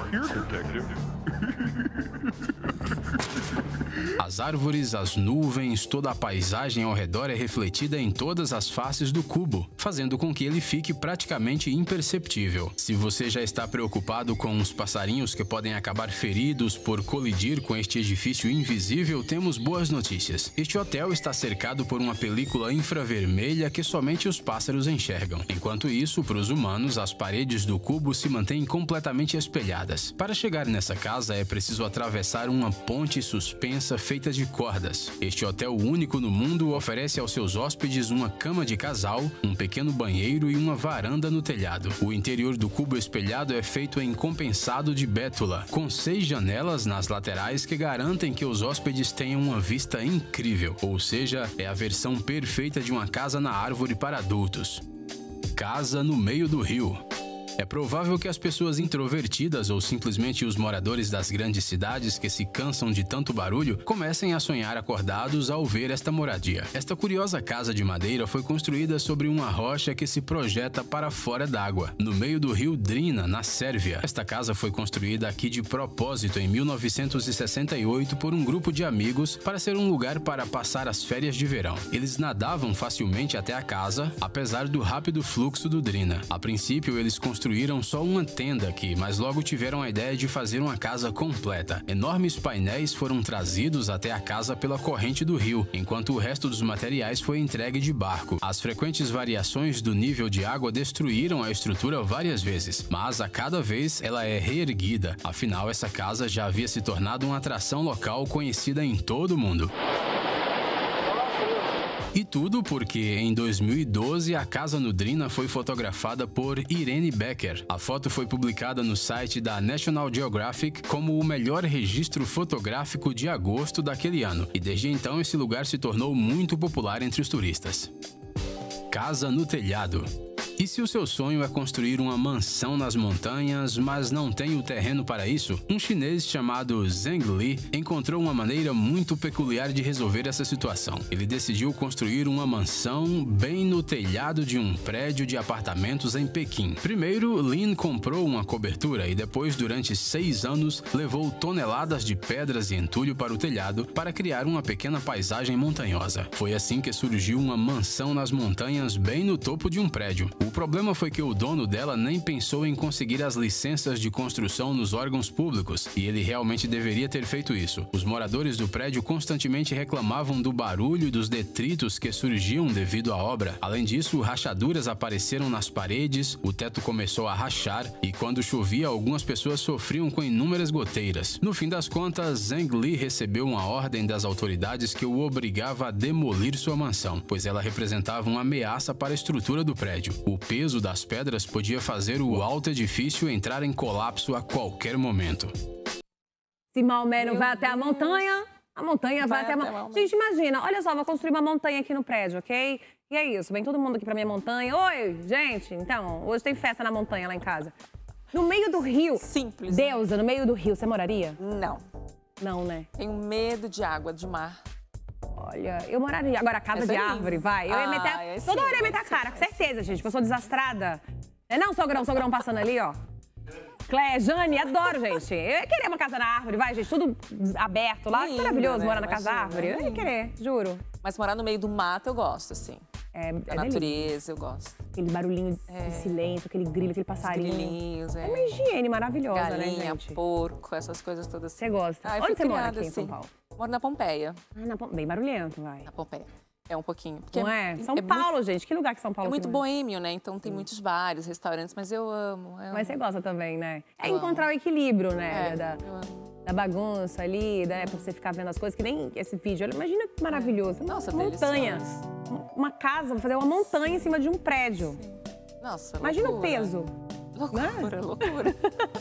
As árvores, as nuvens, toda a paisagem ao redor é refletida em todas as faces do cubo, fazendo com que ele fique praticamente imperceptível. Se você já está preocupado com os passarinhos que podem acabar feridos por colidir com este edifício invisível, temos boas notícias. Este hotel está cercado por uma película infravermelha que somente os pássaros enxergam. Enquanto isso, para os humanos, as paredes do cubo se mantêm completamente espelhadas. Para chegar nessa casa é preciso atravessar uma ponte suspensa feita de cordas. Este hotel único no mundo oferece aos seus hóspedes uma cama de casal, um pequeno banheiro e uma varanda no telhado. O interior do cubo espelhado é feito em compensado de bétula, com 6 janelas nas laterais que garantem que os hóspedes tenham uma vista incrível, ou seja, é a versão perfeita de uma casa na árvore para adultos. Casa no meio do rio. É provável que as pessoas introvertidas ou simplesmente os moradores das grandes cidades que se cansam de tanto barulho comecem a sonhar acordados ao ver esta moradia. Esta curiosa casa de madeira foi construída sobre uma rocha que se projeta para fora d'água, no meio do rio Drina, na Sérvia. Esta casa foi construída aqui de propósito em 1968 por um grupo de amigos para ser um lugar para passar as férias de verão. Eles nadavam facilmente até a casa, apesar do rápido fluxo do Drina. A princípio, eles construíram só uma tenda aqui, mas logo tiveram a ideia de fazer uma casa completa. Enormes painéis foram trazidos até a casa pela corrente do rio, enquanto o resto dos materiais foi entregue de barco. As frequentes variações do nível de água destruíram a estrutura várias vezes, mas a cada vez ela é reerguida. Afinal, essa casa já havia se tornado uma atração local conhecida em todo o mundo. E tudo porque, em 2012, a casa no Drina foi fotografada por Irene Becker. A foto foi publicada no site da National Geographic como o melhor registro fotográfico de agosto daquele ano. E desde então, esse lugar se tornou muito popular entre os turistas. Casa no telhado. E se o seu sonho é construir uma mansão nas montanhas, mas não tem o terreno para isso? Um chinês chamado Zheng Li encontrou uma maneira muito peculiar de resolver essa situação. Ele decidiu construir uma mansão bem no telhado de um prédio de apartamentos em Pequim. Primeiro, Lin comprou uma cobertura e depois, durante 6 anos, levou toneladas de pedras e entulho para o telhado para criar uma pequena paisagem montanhosa. Foi assim que surgiu uma mansão nas montanhas bem no topo de um prédio. O problema foi que o dono dela nem pensou em conseguir as licenças de construção nos órgãos públicos, e ele realmente deveria ter feito isso. Os moradores do prédio constantemente reclamavam do barulho e dos detritos que surgiam devido à obra. Além disso, rachaduras apareceram nas paredes, o teto começou a rachar e quando chovia, algumas pessoas sofriam com inúmeras goteiras. No fim das contas, Zhang Li recebeu uma ordem das autoridades que o obrigava a demolir sua mansão, pois ela representava uma ameaça para a estrutura do prédio. O peso das pedras podia fazer o alto edifício entrar em colapso a qualquer momento. Se Maomé não vai até a montanha vai até a montanha. Gente, imagina, olha só, vou construir uma montanha aqui no prédio, ok? E é isso, vem todo mundo aqui pra minha montanha. Oi, gente, então, hoje tem festa na montanha lá em casa. No meio do rio. Simples. Deusa, no meio do rio, você moraria? Não. Não, né? Tenho medo de água, de mar. Olha, eu moraria. Agora, casa de árvore, vai. Eu ia meter. Toda hora eu ia meter a cara, com certeza, gente. Eu sou desastrada. Não, sogrão passando ali, ó. Clé, Jane, adoro, gente. Eu ia querer uma casa na árvore, vai, gente. Tudo aberto lá. Lindo, maravilhoso, né? Morar na casa da árvore. Eu ia querer, juro. Mas morar no meio do mato eu gosto, assim. A natureza, eu gosto. Aquele barulhinho de silêncio, aquele grilo, aquele passarinho. Os grilinhos, É uma higiene maravilhosa, galinha, né, gente? porco, essas coisas todas. Você gosta? Onde você mora aqui em São Paulo? Moro na Pompeia. Bem barulhento, vai. Na Pompeia. É um pouquinho. Não é? São Paulo, gente. Que lugar que São Paulo é muito boêmio, né? Então tem muitos bares, restaurantes, mas eu amo. Mas você gosta também, né? É encontrar o equilíbrio, né? Da bagunça ali, né? Pra você ficar vendo as coisas, que nem esse vídeo. Imagina que maravilhoso. Nossa, montanha. Uma casa, vou fazer uma montanha em cima de um prédio. Nossa, imagina o peso. Loucura, loucura.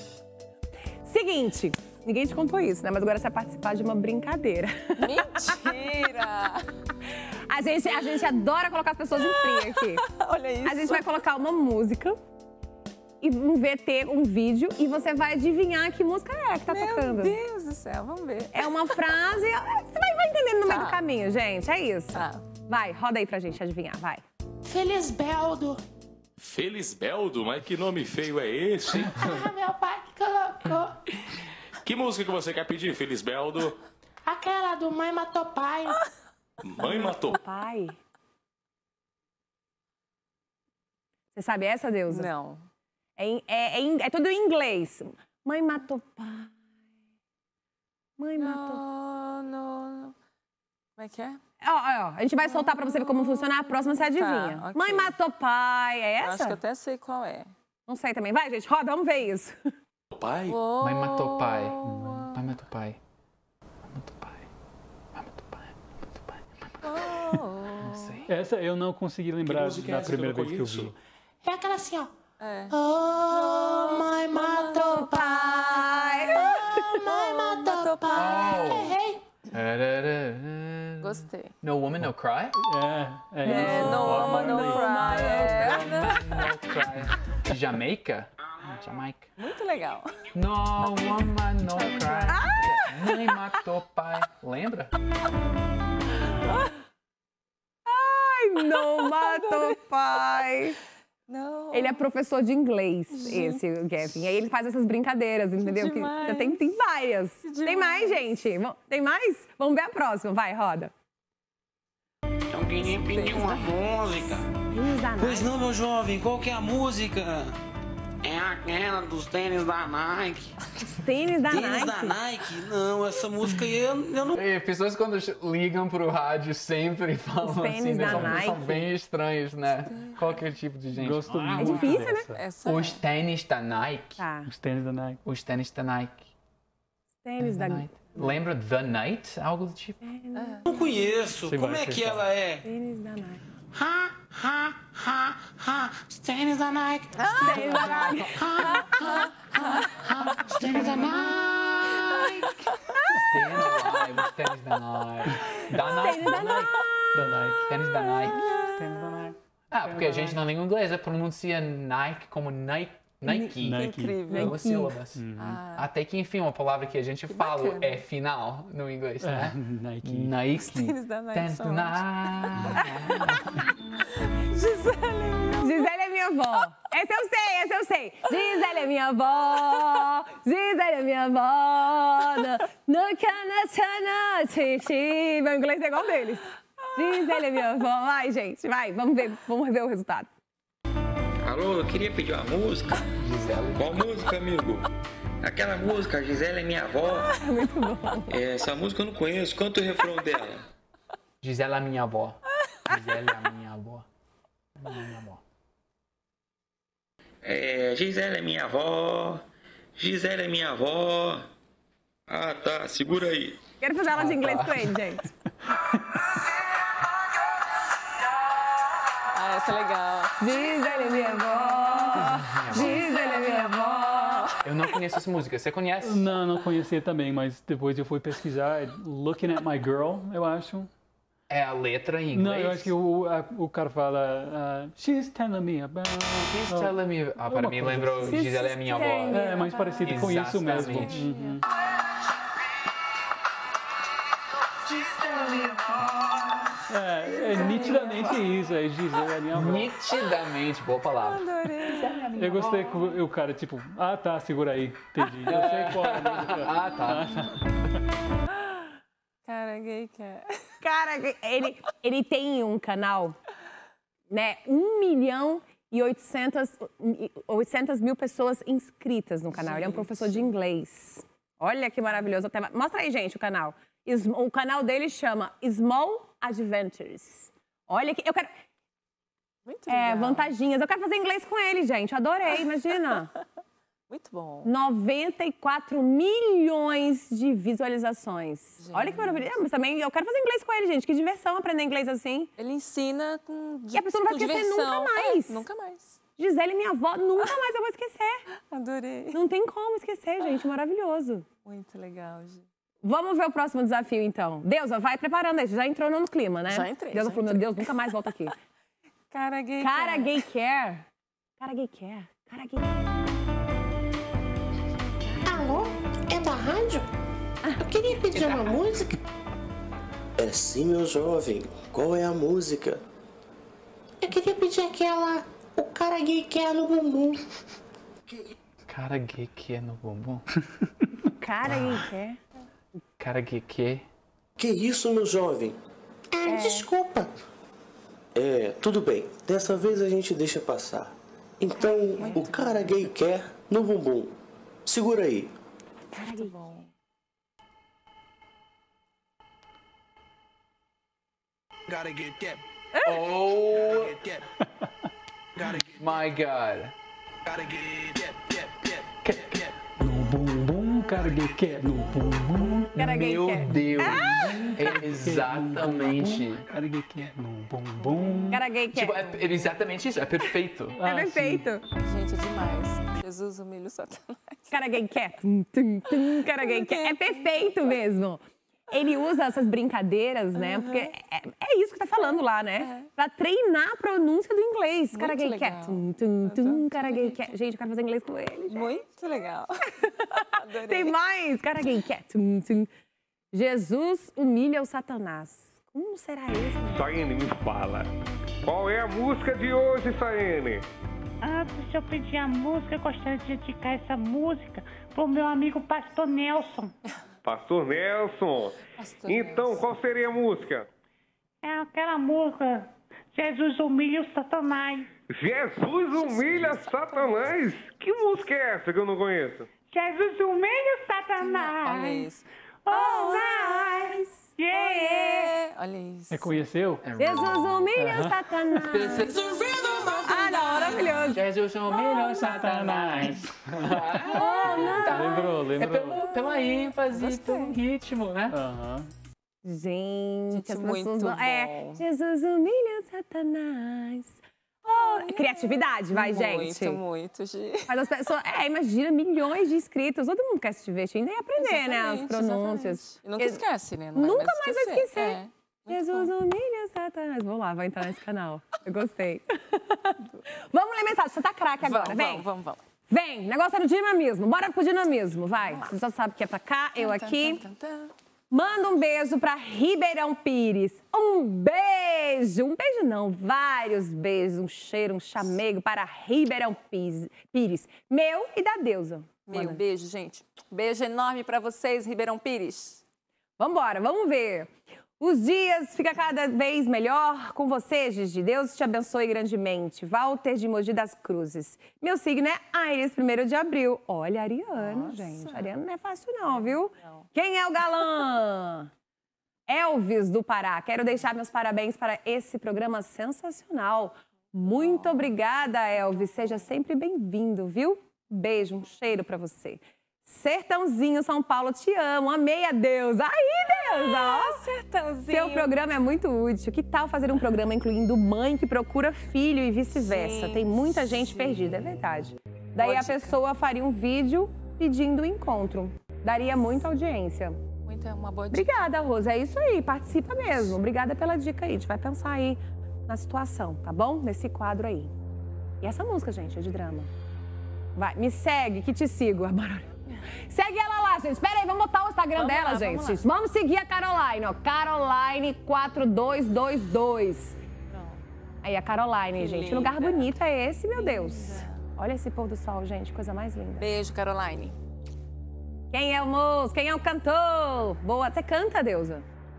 Seguinte, ninguém te contou isso, né? Mas agora você vai participar de uma brincadeira. Mentira! A gente adora colocar as pessoas em frio aqui. Olha isso. A gente vai colocar uma música e um VT, um vídeo, e você vai adivinhar que música é que tá tocando. Meu Deus do céu, vamos ver. É uma frase, você vai entendendo no meio do caminho, gente, é isso. Vai, roda aí pra gente adivinhar, vai. Felisbeldo. Felisbeldo? Mas que nome feio é esse? Meu pai que colocou. Que música que você quer pedir, Felisbeldo? Aquela do Mãe Matou Pai. Mãe Matou Pai? Você sabe essa, Deusa? Não. É tudo em inglês. Mãe matou pai. Mãe matou... Não. Como é que é? Ó, a gente vai soltar pra você ver como funciona. A próxima você adivinha. Okay. Mãe matou pai. É essa? Eu acho que eu até sei qual é. Não sei também. Vai, gente, roda, vamos ver isso. Pai? Mãe matou pai. Mãe matou pai. Mãe matou pai. Mãe matou pai. Mãe matou pai. Não sei. Essa eu não consegui lembrar da primeira vez que eu vi. É aquela assim, ó. Oh, mãe matou pai. Oh, mãe matou pai. Errei. Gostei. No Woman, No Cry? No Woman, No Cry. Jamaica? Jamaica. Muito legal. No Woman, No Cry. Mãe matou pai. Lembra? Ai, não matou pai. Não. Ele é professor de inglês, esse, o Kevin. Aí ele faz essas brincadeiras, entendeu? Que tem várias. Tem mais, gente? Tem mais? Vamos ver a próxima. Vai, roda. Alguém pediu uma música. Pois não, meu jovem, qual que é a música? É aquela dos tênis da Nike. Os tênis da Nike? Tênis da Nike? Não, essa música aí eu não... Pessoas quando ligam pro rádio sempre falam os tênis assim, da Nike. São bem estranhos, né? Qualquer tipo de gente. Gosto muito. É difícil, né? Os tênis da Nike. Os tênis da Nike. Os tênis da Nike. Os tênis da Nike. Lembra The Night? Algo do tipo? Não conheço. Como é que ela é? Tênis da Nike. Os tênis da Nike. Tênis da Nike. Os tênis da Nike. Os tênis da Nike. Da Nike. Tênis da Nike. Porque a gente na língua inglesa pronuncia Nike como Nike. Incrível. Duas sílabas. Até que, enfim, uma palavra que a gente fala é final no inglês, né? Nike. Tênis da Nike. Tênis da Nike. Gisele é minha avó. Essa eu sei. Gisele é minha avó. Gisele é minha avó. No cana xixi. Meu inglês é igual deles. Gisele é minha avó. Vai, gente, vai. Vamos ver o resultado. Alô, eu queria pedir uma música. Gisele. Qual música, amigo? Aquela música, Gisele é minha avó. Muito bom. Essa música eu não conheço. Canta o refrão dela. Gisele é minha avó. Gisele é minha avó. Minha avó. Gisele é minha avó. Gisele é minha avó. Ah, tá. Segura aí. Quero fazer aula de inglês com ele, gente. Ah, essa é legal. Gisele é minha avó. Gisele é minha avó. Eu não conheço essa música. Você conhece? Não conhecia também, mas depois eu fui pesquisar. Looking at My Girl, eu acho. É a letra em inglês? Não, eu acho que o cara fala She's telling me about... She's telling me... para mim lembrou Gisele é minha avó. É mais parecido com isso mesmo. Uhum. É nitidamente isso, é Gisele é minha avó. Nitidamente, boa palavra. Adorei. Eu gostei que o cara, tipo, tá, segura aí, entendi. Eu sei qual é a música. Tá. Cara, gay quer. Cara, ele tem um canal, né? 1.800.000 pessoas inscritas no canal. Ele é um professor de inglês. Olha que maravilhoso. Mostra aí, gente, o canal. O canal dele chama Small Adventures. Olha que... Eu quero... Muito legal. Vantaginhas. Eu quero fazer inglês com ele, gente. Adorei, imagina. Muito bom. 94 milhões de visualizações. Gente. Olha que maravilha. Mas também eu quero fazer inglês com ele, gente. Que diversão aprender inglês assim. Ele ensina com E a pessoa não vai esquecer diversão. nunca mais. Nunca mais. Gisele, minha avó, nunca mais eu vou esquecer. Adorei. Não tem como esquecer, gente. Maravilhoso. Muito legal, gente. Vamos ver o próximo desafio, então. Deusa, vai preparando aí. Já entrou no clima, né? Já entrei. Deusa falou, meu Deus, nunca mais volta aqui. Cara gay Cara gay care. Cara gay care. Cara gay care. Alô? É da rádio? Eu queria pedir uma música. É sim, meu jovem. Qual é a música? Eu queria pedir aquela... O cara gay quer no bumbum. Cara gay que é no bumbum? Cara gay quer. Cara gay que... Que isso, meu jovem? Desculpa. Tudo bem. Dessa vez a gente deixa passar. Então, o cara gay quer no bumbum. Segura aí. Muito bom. Oh my God. No bumbum, cara gay quer no bumbum. Meu Deus. É exatamente. Cara gay quer no bumbum. Cara gay quer. Tipo, é exatamente isso. É perfeito. É perfeito. Gente, é demais. Jesus humilha o Satanás. Cara gay quer. Cara gay quer. É perfeito mesmo. Ele usa essas brincadeiras, né? Porque é isso que tá falando lá, né? Pra treinar a pronúncia do inglês. Cara gay quer. Cara gay quer. Gente, eu quero fazer inglês com ele. Muito legal. Adorei. Tem mais. Cara gay quer. Jesus humilha o Satanás. Como será isso? Saene, me fala. Qual é a música de hoje, Saene? Antes eu pedir a música, eu gostaria de dedicar essa música pro meu amigo Pastor Nelson. Pastor Nelson. Então, qual seria a música? É aquela música, Jesus humilha o Satanás. Jesus humilha Satanás? Que música é essa que eu não conheço? Jesus humilha o Satanás. Olha isso. Oh, nice. Yeah. Olha isso. Reconheceu? Jesus humilha o Satanás. Não, maravilhoso. Jesus humilha o Satanás. Lembrou. É pela ênfase, pelo ritmo, né? Gente, as muito pessoas vão... bom. Jesus humilha o Satanás. Criatividade, vai, gente. Muito, gente. Mas as pessoas... imagina, milhões de inscritos. Todo mundo quer se divertir ainda e aprender, né? As pronúncias. E nunca esquece, né? Nunca mais vai esquecer. Jesus humilha o Satanás. Vamos lá, vai entrar nesse canal. Eu gostei. Vamos ler mensagem. Você tá craque agora, vem. Vamos. Vem, negócio é do dinamismo. Bora pro dinamismo, vai. Você já sabe que é pra cá, eu aqui. Manda um beijo pra Ribeirão Pires. Um beijo! Um beijo não, vários beijos. Um cheiro, um chamego para Ribeirão Pires. Meu e da Deusa. Meu beijo, gente. Beijo enorme pra vocês, Ribeirão Pires. Vambora, vamos ver. Os dias ficam cada vez melhor com você, Gigi. Deus te abençoe grandemente. Walter de Mogi das Cruzes. Meu signo é Áries, 1º de abril. Olha, Ariano, gente. Ariano não é fácil não, viu? Não. Quem é o galã? Elvis do Pará. Quero deixar meus parabéns para esse programa sensacional. Muito obrigada, Elvis. Seja sempre bem-vindo, viu? Beijo, um cheiro para você. Sertãozinho, São Paulo, te amo. Amei a Deus. Aí, Deus, ó. Sertãozinho. Seu programa é muito útil. Que tal fazer um programa incluindo mãe que procura filho e vice-versa? Tem muita gente perdida, é verdade. Daí a pessoa faria um vídeo pedindo o encontro. Daria muita audiência. Uma boa dica. Obrigada, Rosa. É isso aí, participa mesmo. Obrigada pela dica aí. A gente vai pensar aí na situação, tá bom? Nesse quadro aí. E essa música, gente, é de drama. Vai, me segue, que te sigo. Segue ela lá, gente. Espera aí, vamos botar o Instagram dela, gente. Vamos seguir a Caroline, ó. Caroline4222. Aí, a Caroline, gente. Que lugar bonito é esse, meu Deus. Olha esse pôr do sol, gente. Coisa mais linda. Beijo, Caroline. Quem é o moço? Quem é o cantor? Boa. Você canta, Deusa?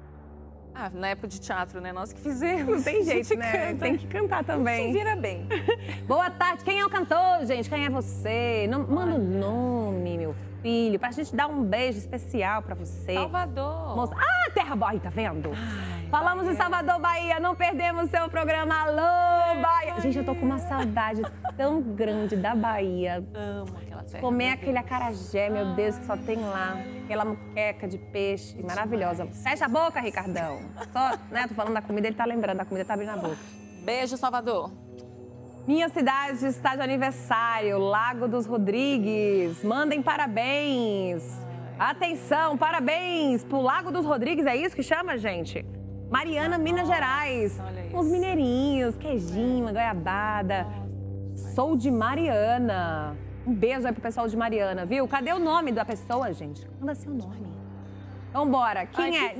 Ah, na época de teatro, né? Nós que fizemos. Não tem jeito, né? Canta. Tem que cantar também. Se vira bem. Boa tarde. Quem é o cantor, gente? Quem é você? Manda o nome, meu filho, pra gente dar um beijo especial pra você. Salvador. Moça. Ah, Terra Boa. Tá vendo? Falamos Bahia. Em Salvador, Bahia. Não perdemos seu programa. Alô, Bahia. Gente, eu tô com uma saudade tão grande da Bahia. Amo aquela terra. Comer aquele acarajé, meu Deus, que só tem lá. Aquela moqueca de peixe maravilhosa. Fecha a boca, Ricardão. Só, né, tô falando da comida, ele tá lembrando da comida, tá abrindo a boca. Beijo, Salvador. Minha cidade está de aniversário, Lago dos Rodrigues. Mandem parabéns. Atenção, parabéns pro Lago dos Rodrigues, é isso que chama, gente? Mariana, Minas Gerais. Uns mineirinhos, queijinho, goiabada. Sou de Mariana. Um beijo aí pro pessoal de Mariana, viu? Cadê o nome da pessoa, gente? Manda seu nome. Vambora. Quem é?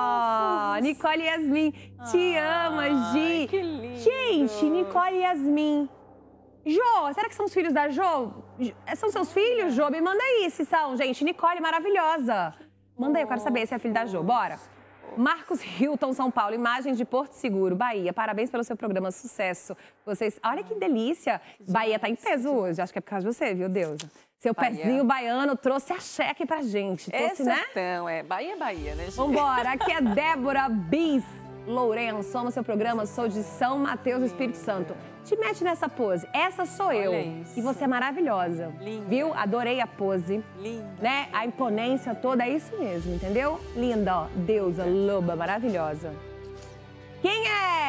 Oh, Nicole Yasmin. Te ama, Gi. Que lindo. Gente, Nicole Yasmin. Jô, será que são os filhos da Jô? São seus filhos, Jô? Me manda aí se são, gente. Nicole, maravilhosa. Manda aí, eu quero saber se é filho da Jô. Bora. Marcos Hilton, São Paulo, imagens de Porto Seguro, Bahia. Parabéns pelo seu programa, sucesso. Vocês, olha que delícia. Bahia tá em peso hoje, acho que é por causa de você, viu, Deusa? Seu pezinho baiano trouxe a cheque pra gente. Trouxe, né? Então, Bahia, né, gente? Vambora, aqui é Débora Bis Lourenço. Amo seu programa, sou de São Mateus, Espírito Santo. Te mete nessa pose. Essa sou eu. E você é maravilhosa. Linda. Viu? Adorei a pose. Linda. Né? A imponência toda, é isso mesmo, entendeu? Linda, ó. Deusa, loba, maravilhosa. Quem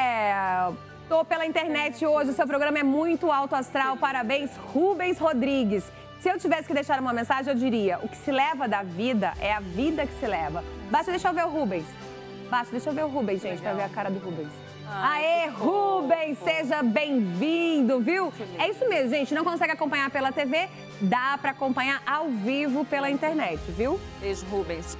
é? Tô pela internet hoje, o seu programa é muito alto astral. Parabéns, Rubens Rodrigues. Se eu tivesse que deixar uma mensagem, eu diria: o que se leva da vida é a vida que se leva. Basta, deixa eu ver o Rubens. Basta, deixa eu ver o Rubens, gente, pra ver a cara do Rubens. Aê, Rubens, seja bem-vindo, viu? É isso mesmo, gente. Não consegue acompanhar pela TV? Dá pra acompanhar ao vivo pela internet, viu? Beijo, Rubens.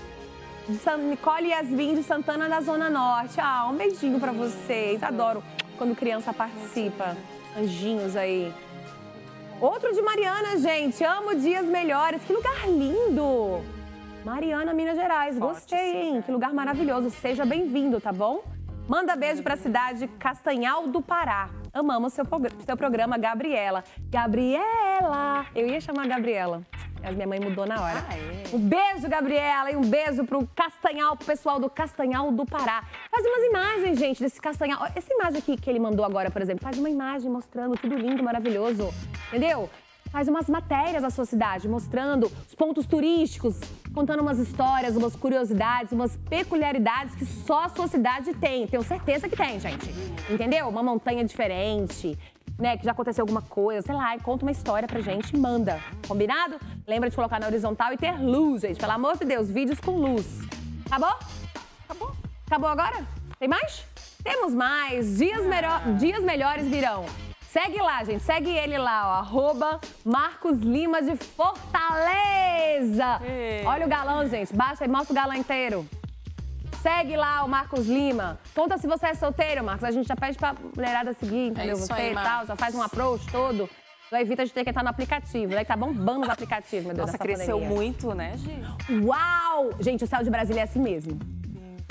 Nicole Yasmin de Santana da Zona Norte. Ah, um beijinho pra vocês. Adoro quando criança participa. Anjinhos aí. Outro de Mariana, gente. Amo dias melhores. Que lugar lindo. Mariana, Minas Gerais. Gostei, hein? Que lugar maravilhoso. Seja bem-vindo, tá bom? Manda beijo pra cidade Castanhal do Pará. Amamos seu programa, Gabriela. Gabriela! Eu ia chamar Gabriela. A minha mãe mudou na hora. Um beijo, Gabriela, e um beijo pro Castanhal, pro pessoal do Castanhal do Pará. Faz umas imagens, gente, desse Castanhal. Essa imagem aqui que ele mandou agora, por exemplo, faz uma imagem mostrando tudo lindo, maravilhoso. Entendeu? Faz umas matérias da sua cidade, mostrando os pontos turísticos, contando umas histórias, umas curiosidades, umas peculiaridades que só a sua cidade tem. Tenho certeza que tem, gente. Entendeu? Uma montanha diferente, né? Que já aconteceu alguma coisa, sei lá, e conta uma história pra gente e manda. Combinado? Lembra de colocar na horizontal e ter luz, gente. Pelo amor de Deus, vídeos com luz. Acabou? Acabou. Acabou agora? Tem mais? Temos mais. Dias melhores virão. Segue lá, gente. Segue ele lá, ó. @Marcos Lima de Fortaleza. Olha o galão, gente. Baixa e mostra o galão inteiro. Segue lá o Marcos Lima. Conta se você é solteiro, Marcos. A gente já pede pra mulherada seguir, entendeu? Você aí, e tal. Já faz um approach todo. Já evita de ter que entrar no aplicativo, né? Que tá bombando os aplicativos, meu Deus. Nossa, cresceu pandemia. muito, né, gente? Uau! Gente, o céu de Brasília é assim mesmo.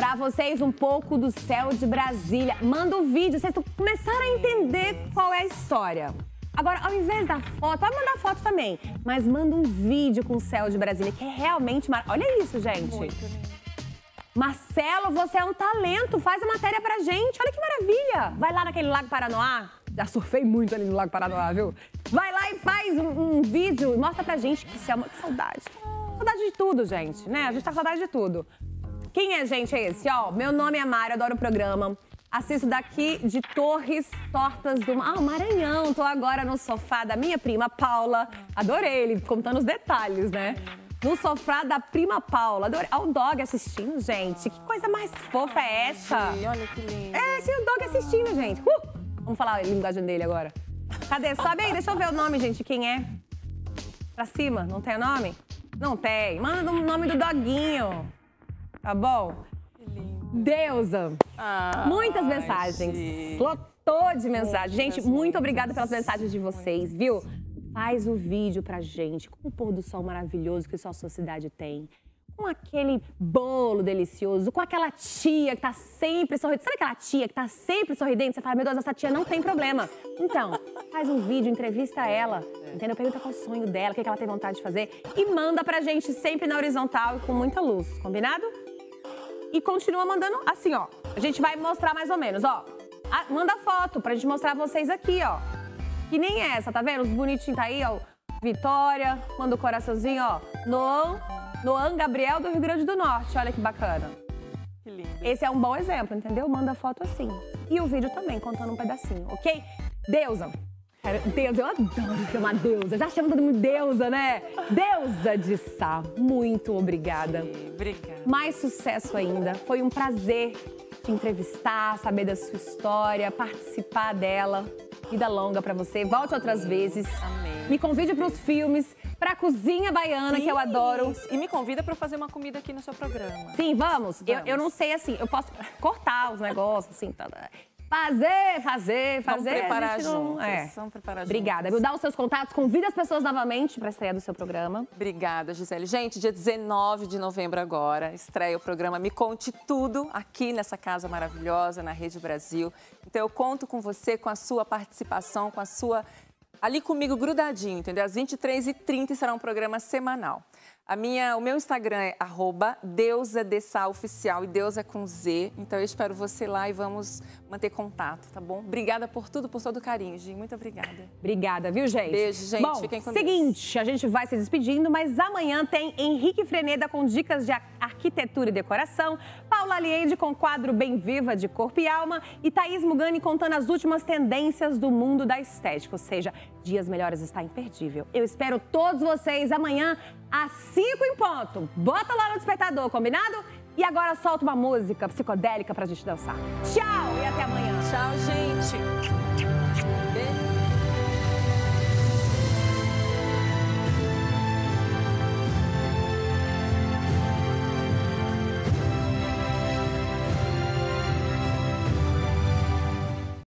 pra vocês um pouco do céu de Brasília. Manda um vídeo, vocês começaram a entender qual é a história. Agora, ao invés da foto, pode mandar foto também, mas manda um vídeo com o céu de Brasília, que é realmente maravilhoso. Olha isso, gente. Muito lindo. Marcelo, você é um talento, faz a matéria pra gente. Olha que maravilha. Vai lá naquele Lago Paranoá. Já surfei muito ali no Lago Paranoá, viu? Vai lá e faz um vídeo, mostra pra gente que céu, que saudade. Saudade de tudo, gente, né? A gente tá com saudade de tudo. Quem é, gente, é esse? Ó, meu nome é Mário, adoro o programa. Assisto daqui de Torres Tortas do Maranhão. Tô agora no sofá da minha prima Paula. Adorei ele, contando os detalhes, né? No sofá da prima Paula. Adorei. Olha o dog assistindo, gente. Que coisa mais fofa é essa? Olha que lindo. É, esse dog assistindo, gente. Vamos falar a linguagem dele agora. Cadê? Sobe aí, deixa eu ver o nome, gente. Quem é? Pra cima, não tem o nome? Não tem. Manda o nome do doguinho. Tá bom? Que lindo. Deusa. Muitas mensagens. Gente. Lotou de mensagens. Gente, muito obrigada pelas mensagens de vocês, viu? Faz o vídeo pra gente com o pôr do sol maravilhoso que só a sua cidade tem. Com aquele bolo delicioso, com aquela tia que tá sempre sorridente. Sabe aquela tia que tá sempre sorridente? Você fala, meu Deus, essa tia não tem problema. Então, faz um vídeo, entrevista ela, entendeu? Pergunta qual é o sonho dela, o que ela tem vontade de fazer. E manda pra gente sempre na horizontal e com muita luz, combinado? E continua mandando assim, ó. A gente vai mostrar mais ou menos, ó. Manda foto pra gente mostrar vocês aqui, ó. Que nem essa, tá vendo? Os bonitinhos tá aí, ó. Vitória, manda o coraçãozinho, ó. Noan Gabriel do Rio Grande do Norte. Olha que bacana. Que lindo. Esse é um bom exemplo, entendeu? Manda foto assim. E o vídeo também, contando um pedacinho, ok? Deusa. Deusa, eu adoro chamar deusa. Já chamo todo mundo deusa, né? Deusa de Sá, muito obrigada. Obrigada. Mais sucesso ainda. Foi um prazer te entrevistar, saber da sua história, participar dela. Vida longa pra você. Volte outras vezes. Amém. Me convide pros filmes, pra cozinha baiana, que eu adoro. E me convida pra fazer uma comida aqui no seu programa. Sim, vamos? Eu não sei, assim, eu posso cortar os negócios, assim, fazer. Vamos preparar juntos. Vamos preparar Obrigada. Vou dar os seus contatos, convida as pessoas novamente pra estreia do seu programa. Obrigada, Gisele. Gente, dia 19 de novembro agora, estreia o programa Me Conte Tudo, aqui nessa casa maravilhosa, na Rede Brasil. Então eu conto com você, com a sua participação, com a sua... Ali comigo, grudadinho, entendeu? Às 23h30 será um programa semanal. O meu Instagram é @deusadessáoficial e Deusa com Z. Então eu espero você lá e vamos manter contato, tá bom? Obrigada por tudo, por todo o carinho, Gi. Muito obrigada. Obrigada, viu, gente? Beijo, gente. Bom, fiquem com seguinte, Deus. A gente vai se despedindo, mas amanhã tem Henrique Freneda com dicas de arquitetura e decoração, Paula Aliende com quadro Bem Viva de Corpo e Alma e Thaís Mugani contando as últimas tendências do mundo da estética. Ou seja, Dias Melhores está imperdível. Eu espero todos vocês amanhã às 5 em ponto. Bota lá no despertador, combinado? E agora solta uma música psicodélica pra gente dançar. Tchau e até amanhã. Tchau, gente.